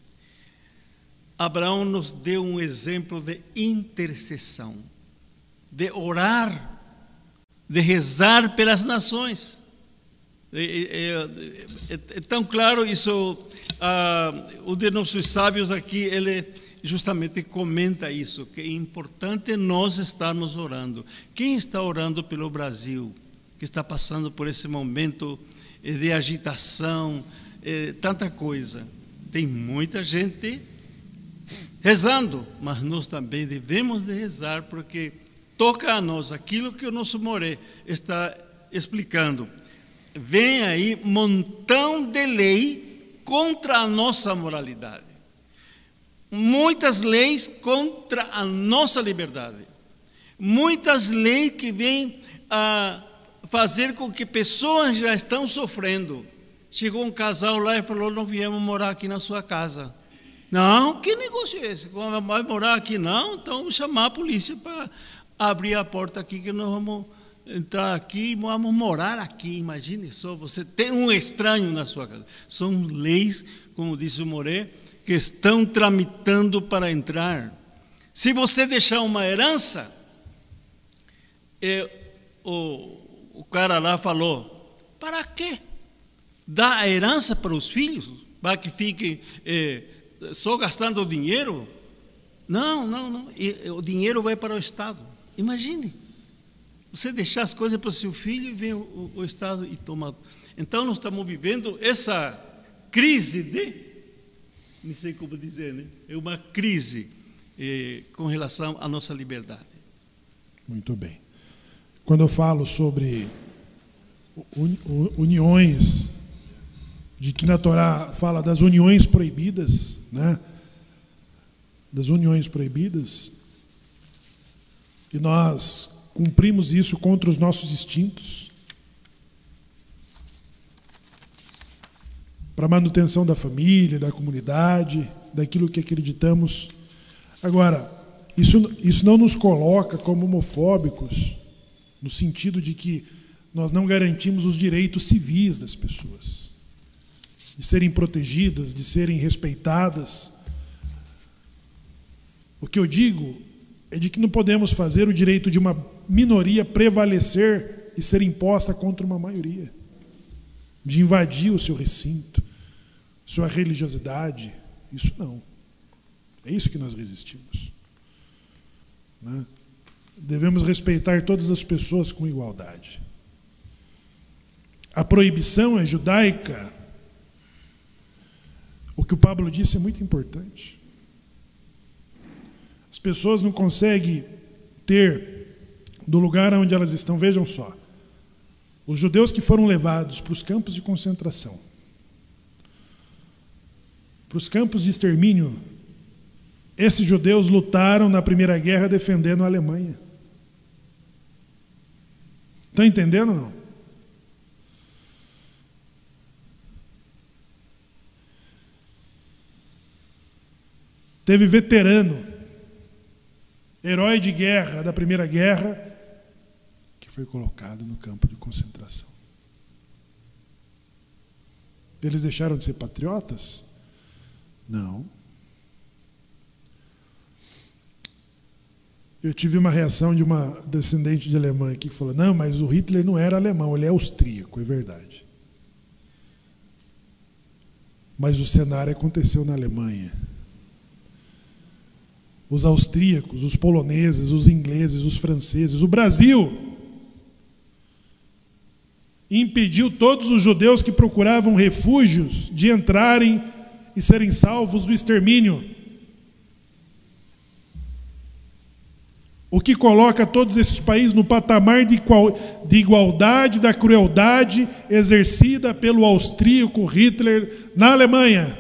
Abraão nos deu um exemplo de intercessão, de orar, de rezar pelas nações. É tão claro isso. Um de nossos sábios aqui, ele justamente comenta isso, que é importante nós estarmos orando. Quem está orando pelo Brasil, que está passando por esse momento de agitação, tanta coisa? Tem muita gente rezando, mas nós também devemos de rezar, porque toca a nós aquilo que o nosso Moré está explicando. Vem aí montão de lei contra a nossa moralidade. Muitas leis contra a nossa liberdade. Muitas leis que vêm a fazer com que pessoas já estão sofrendo. Chegou um casal lá e falou: não viemos morar aqui na sua casa. Não, que negócio é esse? Vai morar aqui? Não, então vamos chamar a polícia para abrir a porta aqui, que nós vamos entrar aqui e vamos morar aqui. Imagine só, você tem um estranho na sua casa. São leis, como disse o Moré, que estão tramitando para entrar. Se você deixar uma herança, o cara lá falou: para quê? Dá a herança para os filhos, para que fiquem só gastando dinheiro? Não. O dinheiro vai para o Estado. Imagine, você deixar as coisas para o seu filho e vem o Estado e toma. Então, nós estamos vivendo essa crise não sei como dizer, né? É uma crise com relação à nossa liberdade. Muito bem. Quando eu falo sobre uniões, de que na Torá fala das uniões proibidas, né? Das uniões proibidas, e nós cumprimos isso contra os nossos instintos, para a manutenção da família, da comunidade, daquilo que acreditamos. Agora, isso não nos coloca como homofóbicos, no sentido de que nós não garantimos os direitos civis das pessoas, de serem protegidas, de serem respeitadas. O que eu digo é de que não podemos fazer o direito de uma minoria prevalecer e ser imposta contra uma maioria, de invadir o seu recinto, sua religiosidade. Isso não. É isso que nós resistimos, né? Devemos respeitar todas as pessoas com igualdade. A proibição é judaica. O que o Pablo disse é muito importante. As pessoas não conseguem ter do lugar onde elas estão. Vejam só, os judeus que foram levados para os campos de concentração, para os campos de extermínio, esses judeus lutaram na Primeira Guerra defendendo a Alemanha. Estão entendendo ou não? Teve veterano, herói de guerra da Primeira Guerra, que foi colocado no campo de concentração. Eles deixaram de ser patriotas? Não. Eu tive uma reação de uma descendente de alemã aqui que falou: não, mas o Hitler não era alemão, ele é austríaco. É verdade. Mas o cenário aconteceu na Alemanha. Os austríacos, os poloneses, os ingleses, os franceses, o Brasil impediu todos os judeus que procuravam refúgios de entrarem e serem salvos do extermínio. O que coloca todos esses países no patamar de igualdade da crueldade exercida pelo austríaco Hitler na Alemanha.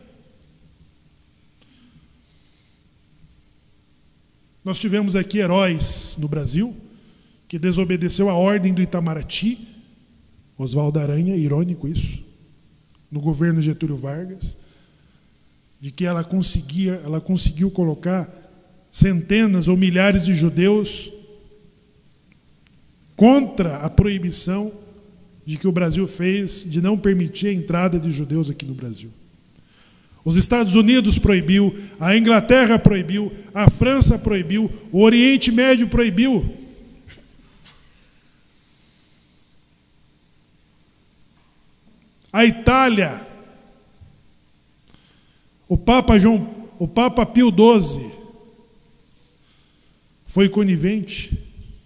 Nós tivemos aqui heróis no Brasil que desobedeceu a ordem do Itamaraty, Oswaldo Aranha, irônico isso, no governo Getúlio Vargas, de que ela conseguiu colocar centenas ou milhares de judeus contra a proibição de que o Brasil fez de não permitir a entrada de judeus aqui no Brasil. Os Estados Unidos proibiu, a Inglaterra proibiu, a França proibiu, o Oriente Médio proibiu. A Itália, o Papa Pio XII foi conivente.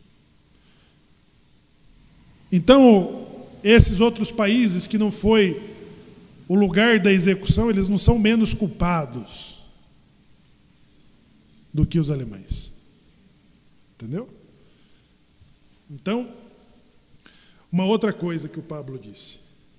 Então, esses outros países que não foi o lugar da execução, eles não são menos culpados do que os alemães. Entendeu? Então, uma outra coisa que o Pablo disse.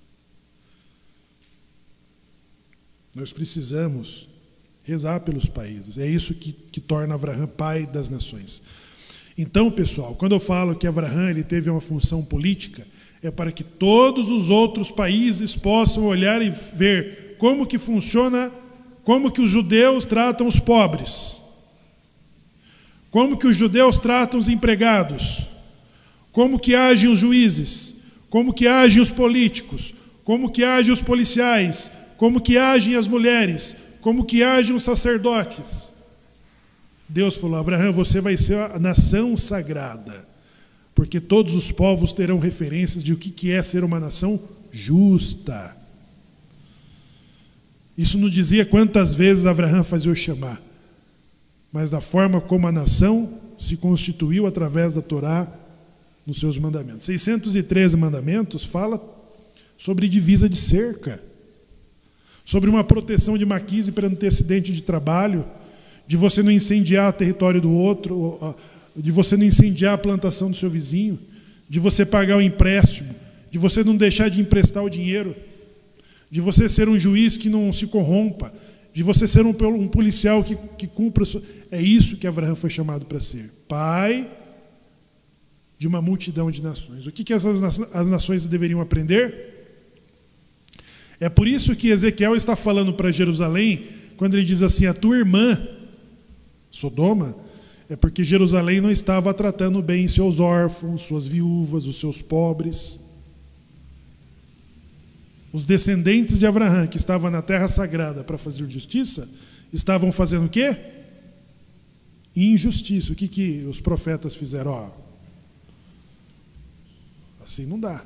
Nós precisamos rezar pelos países. É isso que torna Abraham pai das nações. Então, pessoal, quando eu falo que Abraham ele teve uma função política, é para que todos os outros países possam olhar e ver como que funciona, como que os judeus tratam os pobres, como que os judeus tratam os empregados, como que agem os juízes, como que agem os políticos, como que agem os policiais, como que agem as mulheres, como que agem os sacerdotes. Deus falou: Abraão, você vai ser a nação sagrada, porque todos os povos terão referências de o que é ser uma nação justa. Isso não dizia quantas vezes Abraão fazia o chamar, mas da forma como a nação se constituiu através da Torá nos seus mandamentos. 613 mandamentos fala sobre divisa de cerca, sobre uma proteção de maquise para não ter acidente de trabalho, de você não incendiar o território do outro, de você não incendiar a plantação do seu vizinho, de você pagar o empréstimo, de você não deixar de emprestar o dinheiro, de você ser um juiz que não se corrompa, de você ser um policial que cumpra a sua... É isso que Abraão foi chamado para ser, pai de uma multidão de nações. O que as nações deveriam aprender? É por isso que Ezequiel está falando para Jerusalém, quando ele diz assim: a tua irmã, Sodoma, é porque Jerusalém não estava tratando bem seus órfãos, suas viúvas, os seus pobres. Os descendentes de Abraão, que estavam na terra sagrada para fazer justiça, estavam fazendo o quê? Injustiça. O que os profetas fizeram? Assim não dá.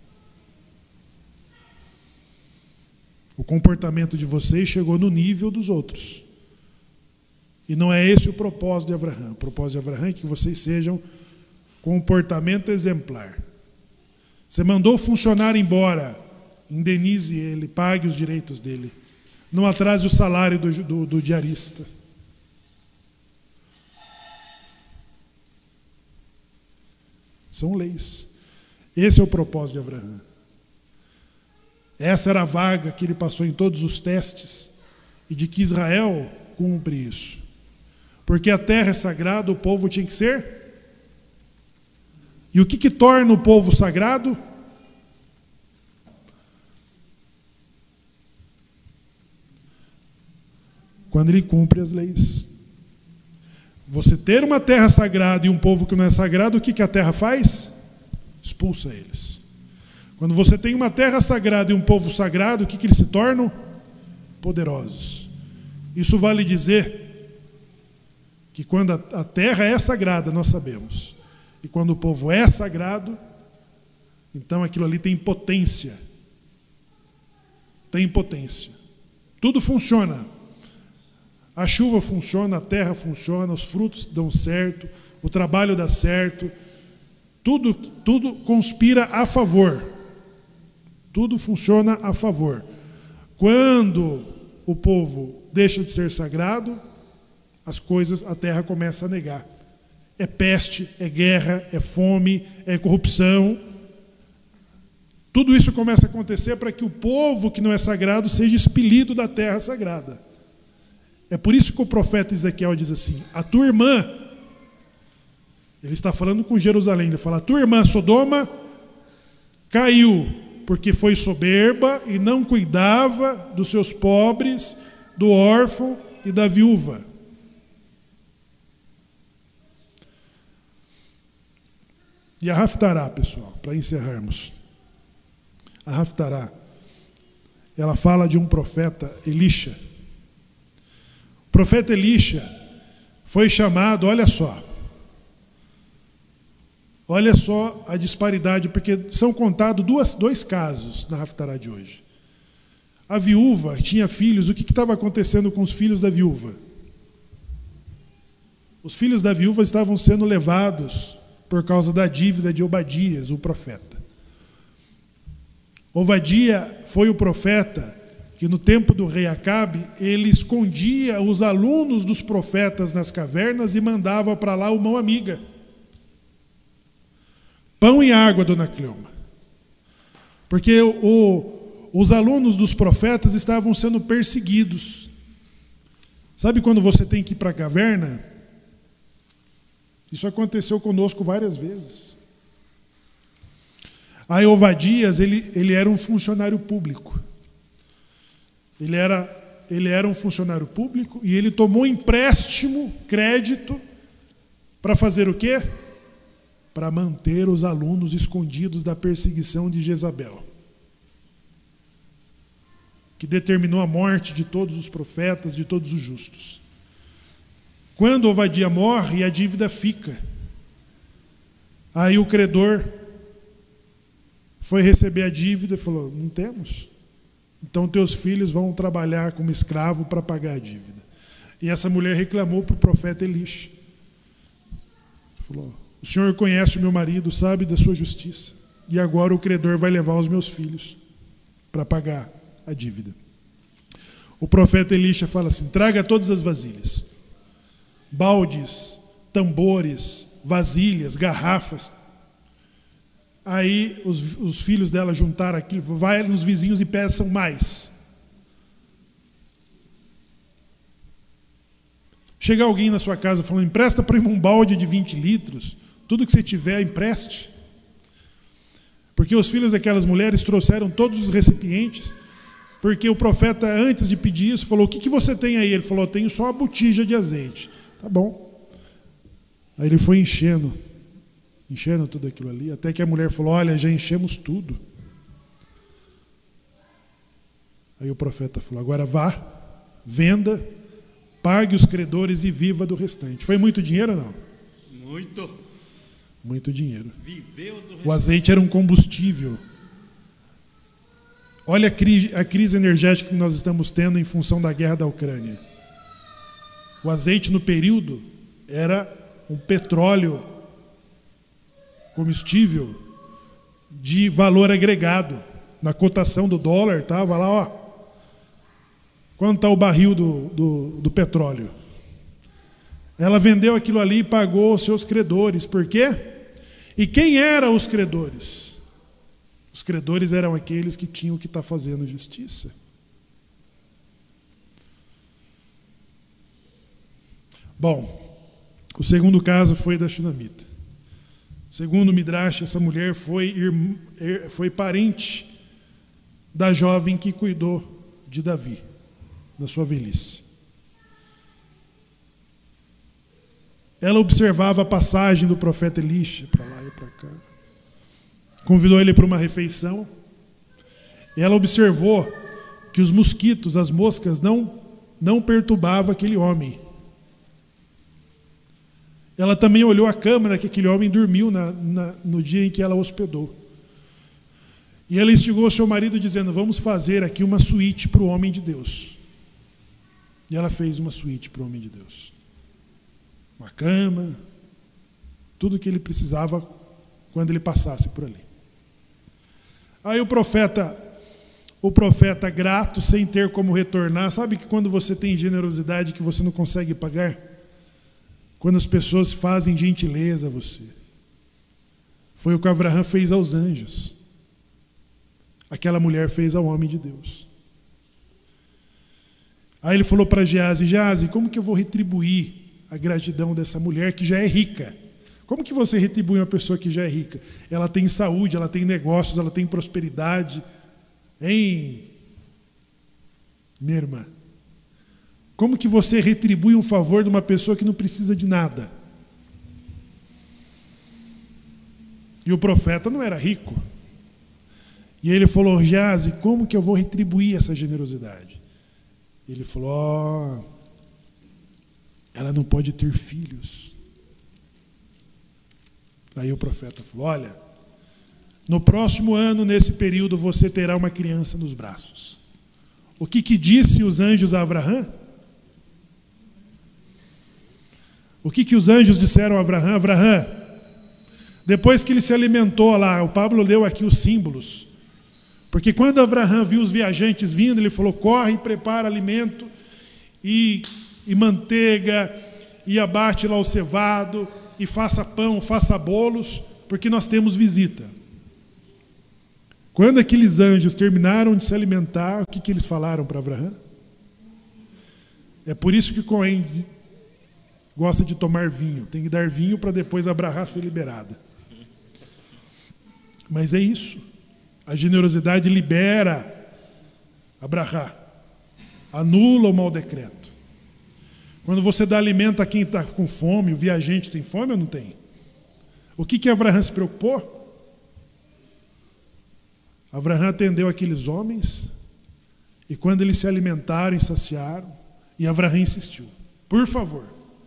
O comportamento de vocês chegou no nível dos outros. E não é esse o propósito de Abraão. O propósito de Abraão é que vocês sejam comportamento exemplar. Você mandou o funcionário embora, indenize ele, pague os direitos dele. Não atrase o salário do diarista. São leis. Esse é o propósito de Abraão. Essa era a vaga que ele passou em todos os testes, e de que Israel cumpre isso. Porque a terra é sagrada, o povo tinha que ser. E o que torna o povo sagrado? Quando ele cumpre as leis. Você ter uma terra sagrada e um povo que não é sagrado, o que a terra faz? Expulsa eles. Quando você tem uma terra sagrada e um povo sagrado, o que eles se tornam? Poderosos. Isso vale dizer que quando a terra é sagrada, nós sabemos. E quando o povo é sagrado, então aquilo ali tem potência. Tem potência. Tudo funciona. A chuva funciona, a terra funciona, os frutos dão certo, o trabalho dá certo. Tudo conspira a favor. Tudo funciona a favor. Quando o povo deixa de ser sagrado, a terra começa a negar. É peste, é guerra, é fome, é corrupção. Tudo isso começa a acontecer para que o povo que não é sagrado seja expelido da terra sagrada. É por isso que o profeta Ezequiel diz assim: a tua irmã, ele está falando com Jerusalém, ele fala: a tua irmã Sodoma caiu porque foi soberba e não cuidava dos seus pobres, do órfão e da viúva. E a Haftará, pessoal, para encerrarmos. A Haftará, ela fala de um profeta, Elisha. O profeta Elisha foi chamado, olha só a disparidade, porque são contados dois casos na Haftará de hoje. A viúva tinha filhos. O que estava acontecendo com os filhos da viúva? Os filhos da viúva estavam sendo levados por causa da dívida de Obadias, o profeta. Obadia foi o profeta que no tempo do rei Acabe, ele escondia os alunos dos profetas nas cavernas e mandava para lá o mão amiga. Pão e água, dona Cleoma. Porque os alunos dos profetas estavam sendo perseguidos. Sabe quando você tem que ir para a caverna? Isso aconteceu conosco várias vezes. Aí Obadias, ele era um funcionário público. Ele era um funcionário público e ele tomou empréstimo, crédito, para fazer o quê? Para manter os alunos escondidos da perseguição de Jezabel, que determinou a morte de todos os profetas, de todos os justos. Quando Obadia morre, a dívida fica. Aí o credor foi receber a dívida e falou: não temos. Então teus filhos vão trabalhar como escravo para pagar a dívida. E essa mulher reclamou para o profeta Elisha. Falou: o senhor conhece o meu marido, sabe da sua justiça. E agora o credor vai levar os meus filhos para pagar a dívida. O profeta Elisha fala assim: traga todas as vasilhas. Baldes, tambores, vasilhas, garrafas. Aí os filhos dela juntaram aquilo, vai nos vizinhos e peçam mais. Chega alguém na sua casa falando: empresta para mim um balde de 20 litros, tudo que você tiver, empreste. Porque os filhos daquelas mulheres trouxeram todos os recipientes, porque o profeta, antes de pedir isso, falou: o que você tem aí? Ele falou: eu tenho só uma botija de azeite. Tá bom. Aí ele foi enchendo tudo aquilo ali, até que a mulher falou: olha, já enchemos tudo. Aí o profeta falou: agora vá, venda, pague os credores e viva do restante. Foi muito dinheiro ou não? Muito dinheiro. O azeite era um combustível. Olha a crise energética que nós estamos tendo em função da guerra da Ucrânia. O azeite no período era um petróleo combustível de valor agregado. Na cotação do dólar estava lá, ó. Quanto está o barril do petróleo? Ela vendeu aquilo ali e pagou os seus credores. Por quê? E quem eram os credores? Os credores eram aqueles que tinham que estar fazendo justiça. Bom, o segundo caso foi da Shunamita. Segundo o Midrash, essa mulher foi parente da jovem que cuidou de Davi, na sua velhice. Ela observava a passagem do profeta Elisha, para lá e para cá. Convidou ele para uma refeição. E ela observou que os mosquitos, as moscas, não perturbavam aquele homem. Ela também olhou a câmara que aquele homem dormiu no dia em que ela hospedou. E ela instigou seu marido dizendo: vamos fazer aqui uma suíte para o homem de Deus. E ela fez uma suíte para o homem de Deus. Uma cama, tudo o que ele precisava quando ele passasse por ali. Aí o profeta grato, sem ter como retornar, sabe que quando você tem generosidade que você não consegue pagar? Quando as pessoas fazem gentileza a você. Foi o que Abraão fez aos anjos. Aquela mulher fez ao homem de Deus. Aí ele falou para Geazi: Geazi, como que eu vou retribuir a gratidão dessa mulher que já é rica? Como que você retribui uma pessoa que já é rica? Ela tem saúde, ela tem negócios, ela tem prosperidade. Hein, minha irmã? Como que você retribui um favor de uma pessoa que não precisa de nada? E o profeta não era rico. E ele falou: Geazi, como que eu vou retribuir essa generosidade? Ele falou: ela não pode ter filhos. Aí o profeta falou: olha, no próximo ano, nesse período, você terá uma criança nos braços. O que disse os anjos a Abraão? O que os anjos disseram a Abraão? Abraão, depois que ele se alimentou lá, o Pablo leu aqui os símbolos, porque quando Abraão viu os viajantes vindo, ele falou: corre e prepara alimento e manteiga, e abate lá o cevado, e faça pão, faça bolos, porque nós temos visita. Quando aqueles anjos terminaram de se alimentar, o que eles falaram para Abraão? É por isso que Cohen gosta de tomar vinho. Tem que dar vinho para depois Abraão ser liberada. Mas é isso. A generosidade libera Abraão. Anula o mau decreto. Quando você dá alimento a quem está com fome, o viajante tem fome ou não tem? O que Abraão se preocupou? Abraão atendeu aqueles homens, e quando eles se alimentaram e saciaram, e Abraão insistiu: por favor,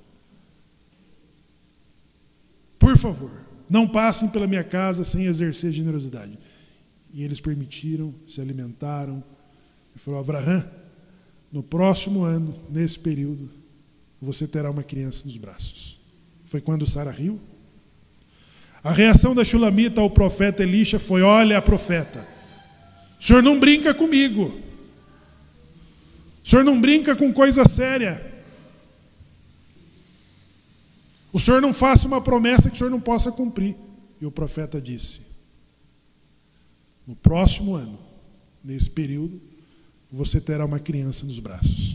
não passem pela minha casa sem exercer generosidade. E eles permitiram, se alimentaram, e falou: Abraão, no próximo ano, nesse período, você terá uma criança nos braços. Foi quando Sara riu. A reação da Shulamita ao profeta Elisha foi: olha, profeta, o senhor não brinca comigo. O senhor não brinca com coisa séria. O senhor não faça uma promessa que o senhor não possa cumprir. E o profeta disse: no próximo ano, nesse período, você terá uma criança nos braços.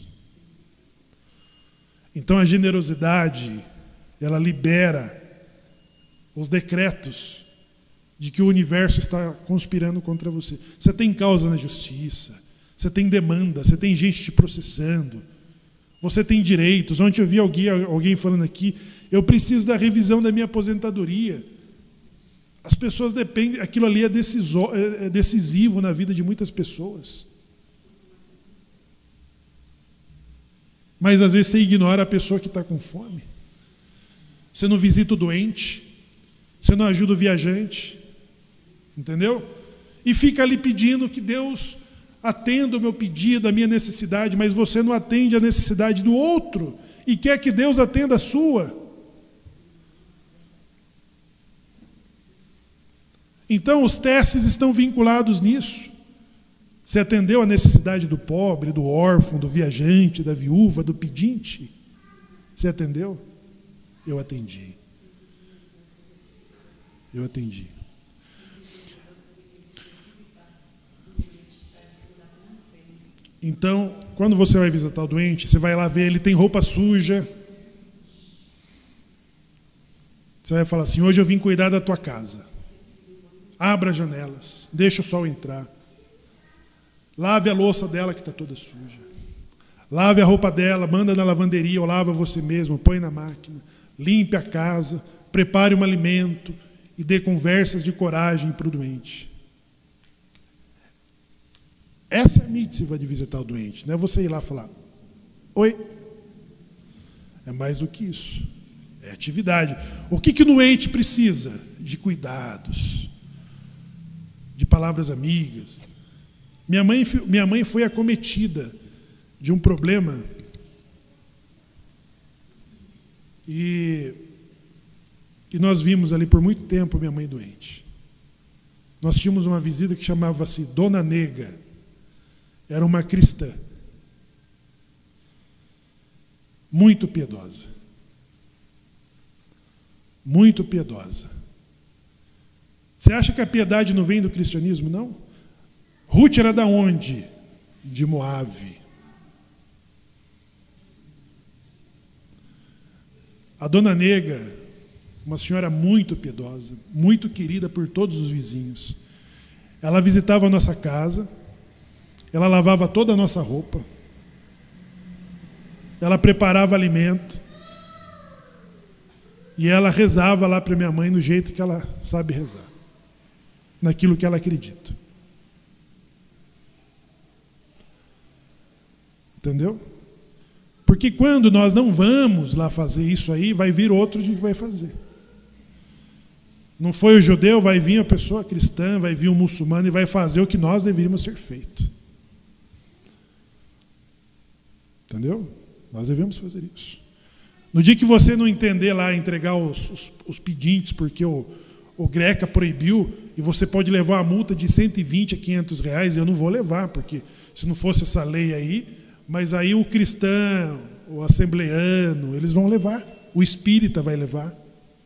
Então a generosidade, ela libera os decretos de que o universo está conspirando contra você. Você tem causa na justiça, você tem demanda, você tem gente te processando, você tem direitos. Ontem eu vi alguém falando aqui: eu preciso da revisão da minha aposentadoria. As pessoas dependem, aquilo ali é decisivo na vida de muitas pessoas. Mas às vezes você ignora a pessoa que está com fome. Você não visita o doente, você não ajuda o viajante, entendeu? E fica ali pedindo que Deus atenda o meu pedido, a minha necessidade, mas você não atende a necessidade do outro e quer que Deus atenda a sua. Então os testes estão vinculados nisso. Você atendeu a necessidade do pobre, do órfão, do viajante, da viúva, do pedinte? Você atendeu? Eu atendi. Eu atendi. Então, quando você vai visitar o doente, você vai lá ver, ele tem roupa suja. Você vai falar assim: hoje eu vim cuidar da tua casa. Abra as janelas, deixa o sol entrar. Lave a louça dela que está toda suja. Lave a roupa dela, manda na lavanderia ou lava você mesmo, põe na máquina. Limpe a casa, prepare um alimento e dê conversas de coragem para o doente. Essa é a mitzvah de visitar o doente, não é você ir lá falar: oi. É mais do que isso. É atividade. O que o doente precisa? De cuidados, de palavras amigas. Minha mãe foi acometida de um problema e nós vimos ali por muito tempo minha mãe doente. Nós tínhamos uma visita que chamava-se Dona Nega. Era uma cristã muito piedosa. Muito piedosa. Você acha que a piedade não vem do cristianismo? Não. Ruth era da onde? De Moabe. A Dona Nega, uma senhora muito piedosa, muito querida por todos os vizinhos. Ela visitava a nossa casa, ela lavava toda a nossa roupa, ela preparava alimento e ela rezava lá para minha mãe no jeito que ela sabe rezar, naquilo que ela acredita. Entendeu? Porque quando nós não vamos lá fazer isso aí, vai vir outro que vai fazer. Não foi o judeu, vai vir a pessoa cristã, vai vir o muçulmano e vai fazer o que nós deveríamos ter feito. Entendeu? Nós devemos fazer isso. No dia que você não entender lá, entregar os pedintes, porque o Greca proibiu, e você pode levar uma multa de 120 a 500 reais, eu não vou levar, porque se não fosse essa lei aí, mas aí o cristão, o assembleano, eles vão levar, o espírita vai levar.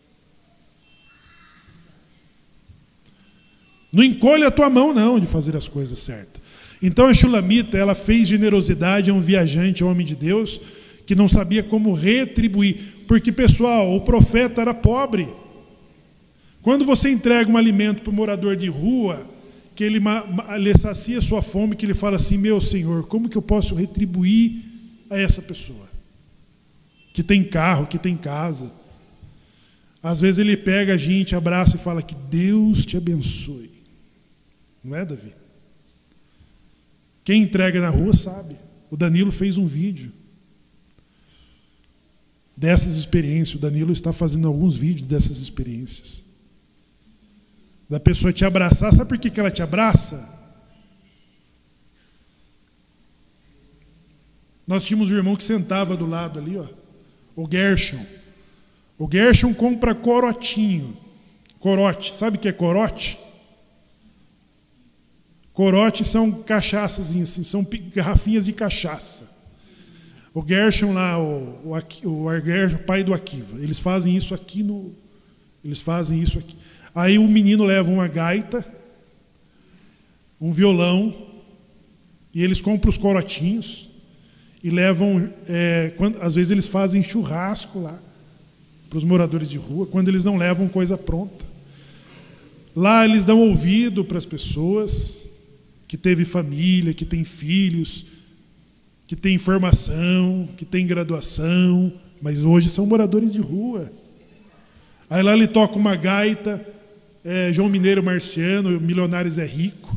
Não encolhe a tua mão, não, de fazer as coisas certas. Então a Shulamita, ela fez generosidade a um viajante, a um homem de Deus, que não sabia como retribuir. Porque, pessoal, o profeta era pobre. Quando você entrega um alimento para o morador de rua, que ele sacia sua fome, que ele fala assim, meu Senhor, como que eu posso retribuir a essa pessoa? Que tem carro, que tem casa. Às vezes ele pega a gente, abraça e fala que Deus te abençoe. Não é, Davi? Quem entrega na rua sabe. O Danilo fez um vídeo dessas experiências. O Danilo está fazendo alguns vídeos dessas experiências. Da pessoa te abraçar. Sabe por que ela te abraça? Nós tínhamos um irmão que sentava do lado ali, ó, o Gershon. O Gershon compra corotinho. Corote. Sabe o que é corote? Corote são cachaças, assim, são garrafinhas de cachaça. O Gershon lá, o Gershon, pai do Akiva, eles fazem isso aqui Aí o menino leva uma gaita, um violão, e eles compram os corotinhos e levam, às vezes eles fazem churrasco lá para os moradores de rua, quando eles não levam coisa pronta. Lá eles dão ouvido para as pessoas que teve família, que tem filhos, que tem formação, que tem graduação, mas hoje são moradores de rua. Aí lá ele toca uma gaita, João Mineiro Marciano, Milionários é Rico.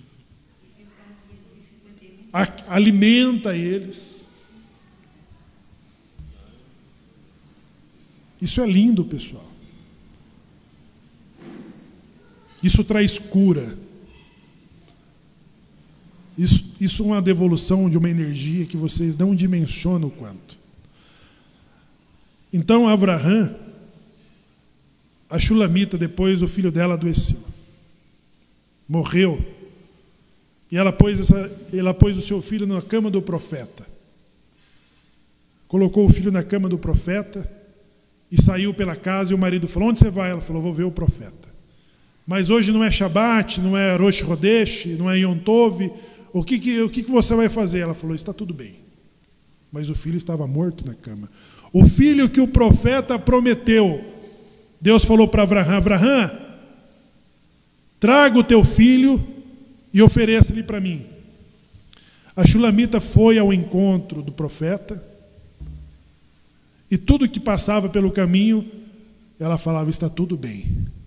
Alimenta eles. Isso é lindo, pessoal. Isso traz cura. Isso é uma devolução de uma energia que vocês não dimensionam o quanto. Então, Abraham, a Shulamita, depois o filho dela adoeceu. Morreu. E ela pôs o seu filho na cama do profeta. Colocou o filho na cama do profeta e saiu pela casa, e o marido falou, onde você vai? Ela falou, vou ver o profeta. Mas hoje não é Shabat, não é Rosh Chodesh, não é Yom Tov. O que você vai fazer? Ela falou, está tudo bem. Mas o filho estava morto na cama. O filho que o profeta prometeu. Deus falou para Abraham, Abraham, traga o teu filho e ofereça-lhe para mim. A Shulamita foi ao encontro do profeta e tudo que passava pelo caminho, ela falava, está tudo bem.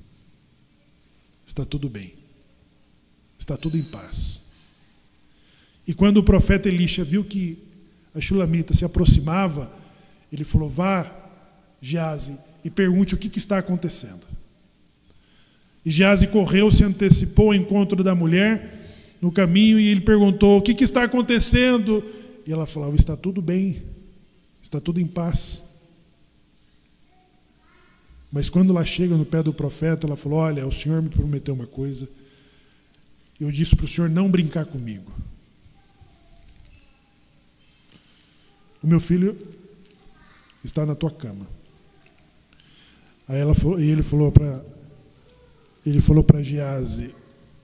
Está tudo bem. Está tudo em paz. E quando o profeta Elisha viu que a Shulamita se aproximava, ele falou, vá, Geazi, e pergunte o que está acontecendo. E Geazi correu, se antecipou ao encontro da mulher no caminho, e ele perguntou, o que está acontecendo? E ela falava, está tudo bem, está tudo em paz. Mas quando ela chega no pé do profeta, ela falou, olha, o Senhor me prometeu uma coisa, eu disse para o Senhor não brincar comigo. O meu filho está na tua cama. Aí ele falou para Geazi,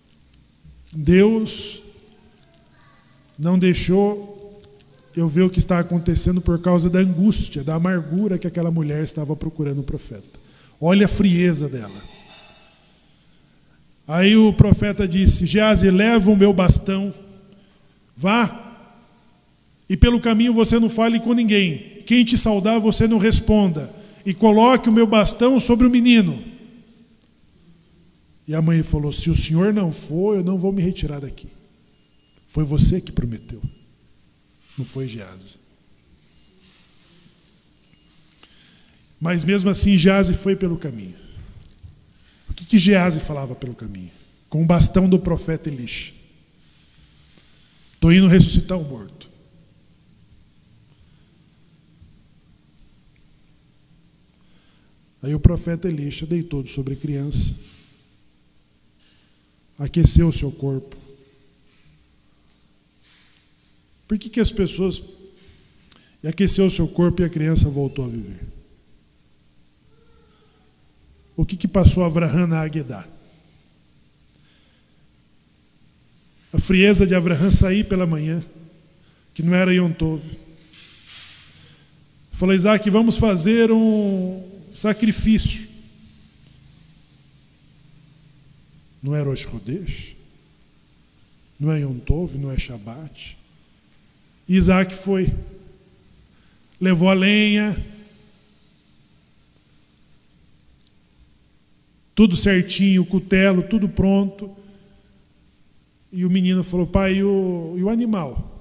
Deus não deixou eu ver o que está acontecendo por causa da angústia, da amargura que aquela mulher estava procurando o profeta. Olha a frieza dela. Aí o profeta disse, Geazi, leva o meu bastão, vá, e pelo caminho você não fale com ninguém. Quem te saudar, você não responda. E coloque o meu bastão sobre o menino. E a mãe falou, se o senhor não for, eu não vou me retirar daqui. Foi você que prometeu. Não foi Geazi. Mas mesmo assim, Geazi foi pelo caminho. O que Geazi falava pelo caminho? Com o bastão do profeta Elisha. Estou indo ressuscitar o morto. Aí o profeta Elisha deitou sobre a criança, aqueceu o seu corpo. Por que as pessoas... E aqueceu o seu corpo e a criança voltou a viver? O que passou Avraham na Aguedá? A frieza de Avraham sair pela manhã, que não era Yom Tov. Falou: Isaac, vamos fazer um sacrifício. Não é Rosh Chodesh, não é Yom Tov, não é Shabat. E Isaac foi, levou a lenha, tudo certinho, o cutelo, tudo pronto. E o menino falou: pai, e o animal?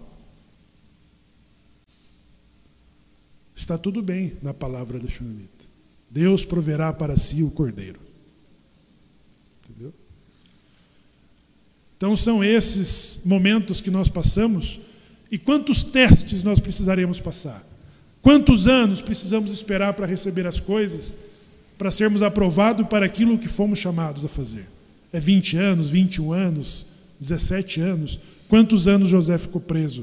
Está tudo bem na palavra da Shunamita. Deus proverá para si o cordeiro. Entendeu? Então são esses momentos que nós passamos. E quantos testes nós precisaremos passar? Quantos anos precisamos esperar para receber as coisas, para sermos aprovados para aquilo que fomos chamados a fazer? É 20 anos, 21 anos, 17 anos? Quantos anos José ficou preso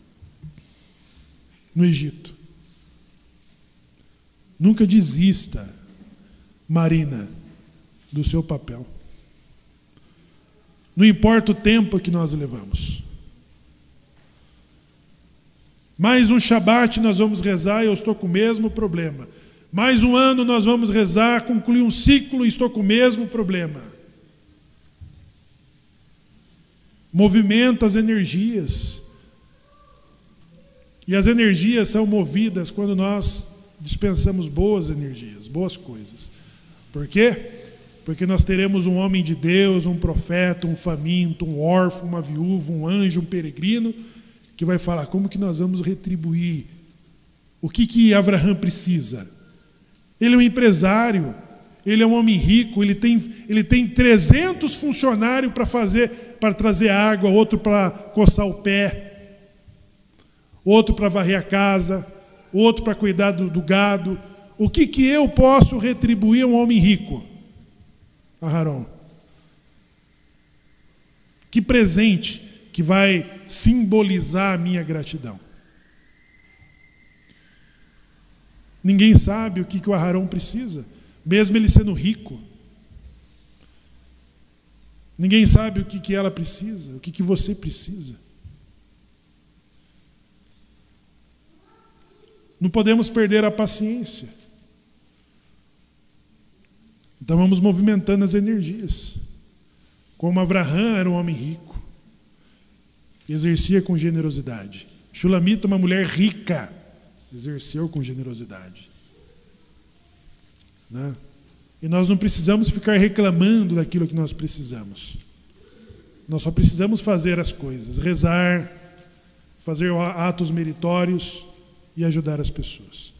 no Egito? Nunca desista, Marina, do seu papel. Não importa o tempo que nós levamos. Mais um Shabat nós vamos rezar e eu estou com o mesmo problema. Mais um ano nós vamos rezar, concluir um ciclo e estou com o mesmo problema. Movimenta as energias. E as energias são movidas quando nós dispensamos boas energias, boas coisas. Por quê? Porque nós teremos um homem de Deus, um profeta, um faminto, um órfão, uma viúva, um anjo, um peregrino, que vai falar como que nós vamos retribuir. O que Avraham precisa? Ele é um empresário, ele é um homem rico, ele tem 300 funcionários para trazer água, outro para coçar o pé, outro para varrer a casa, outro para cuidar do gado. O que eu posso retribuir a um homem rico? Aharon. Que presente que vai simbolizar a minha gratidão? Ninguém sabe o que o Aharon precisa, mesmo ele sendo rico. Ninguém sabe o que ela precisa, o que você precisa. Não podemos perder a paciência. Então vamos movimentando as energias. Como Avraham era um homem rico, exercia com generosidade. Shulamita, uma mulher rica, exerceu com generosidade. Né? E nós não precisamos ficar reclamando daquilo que nós precisamos. Nós só precisamos fazer as coisas, rezar, fazer atos meritórios e ajudar as pessoas.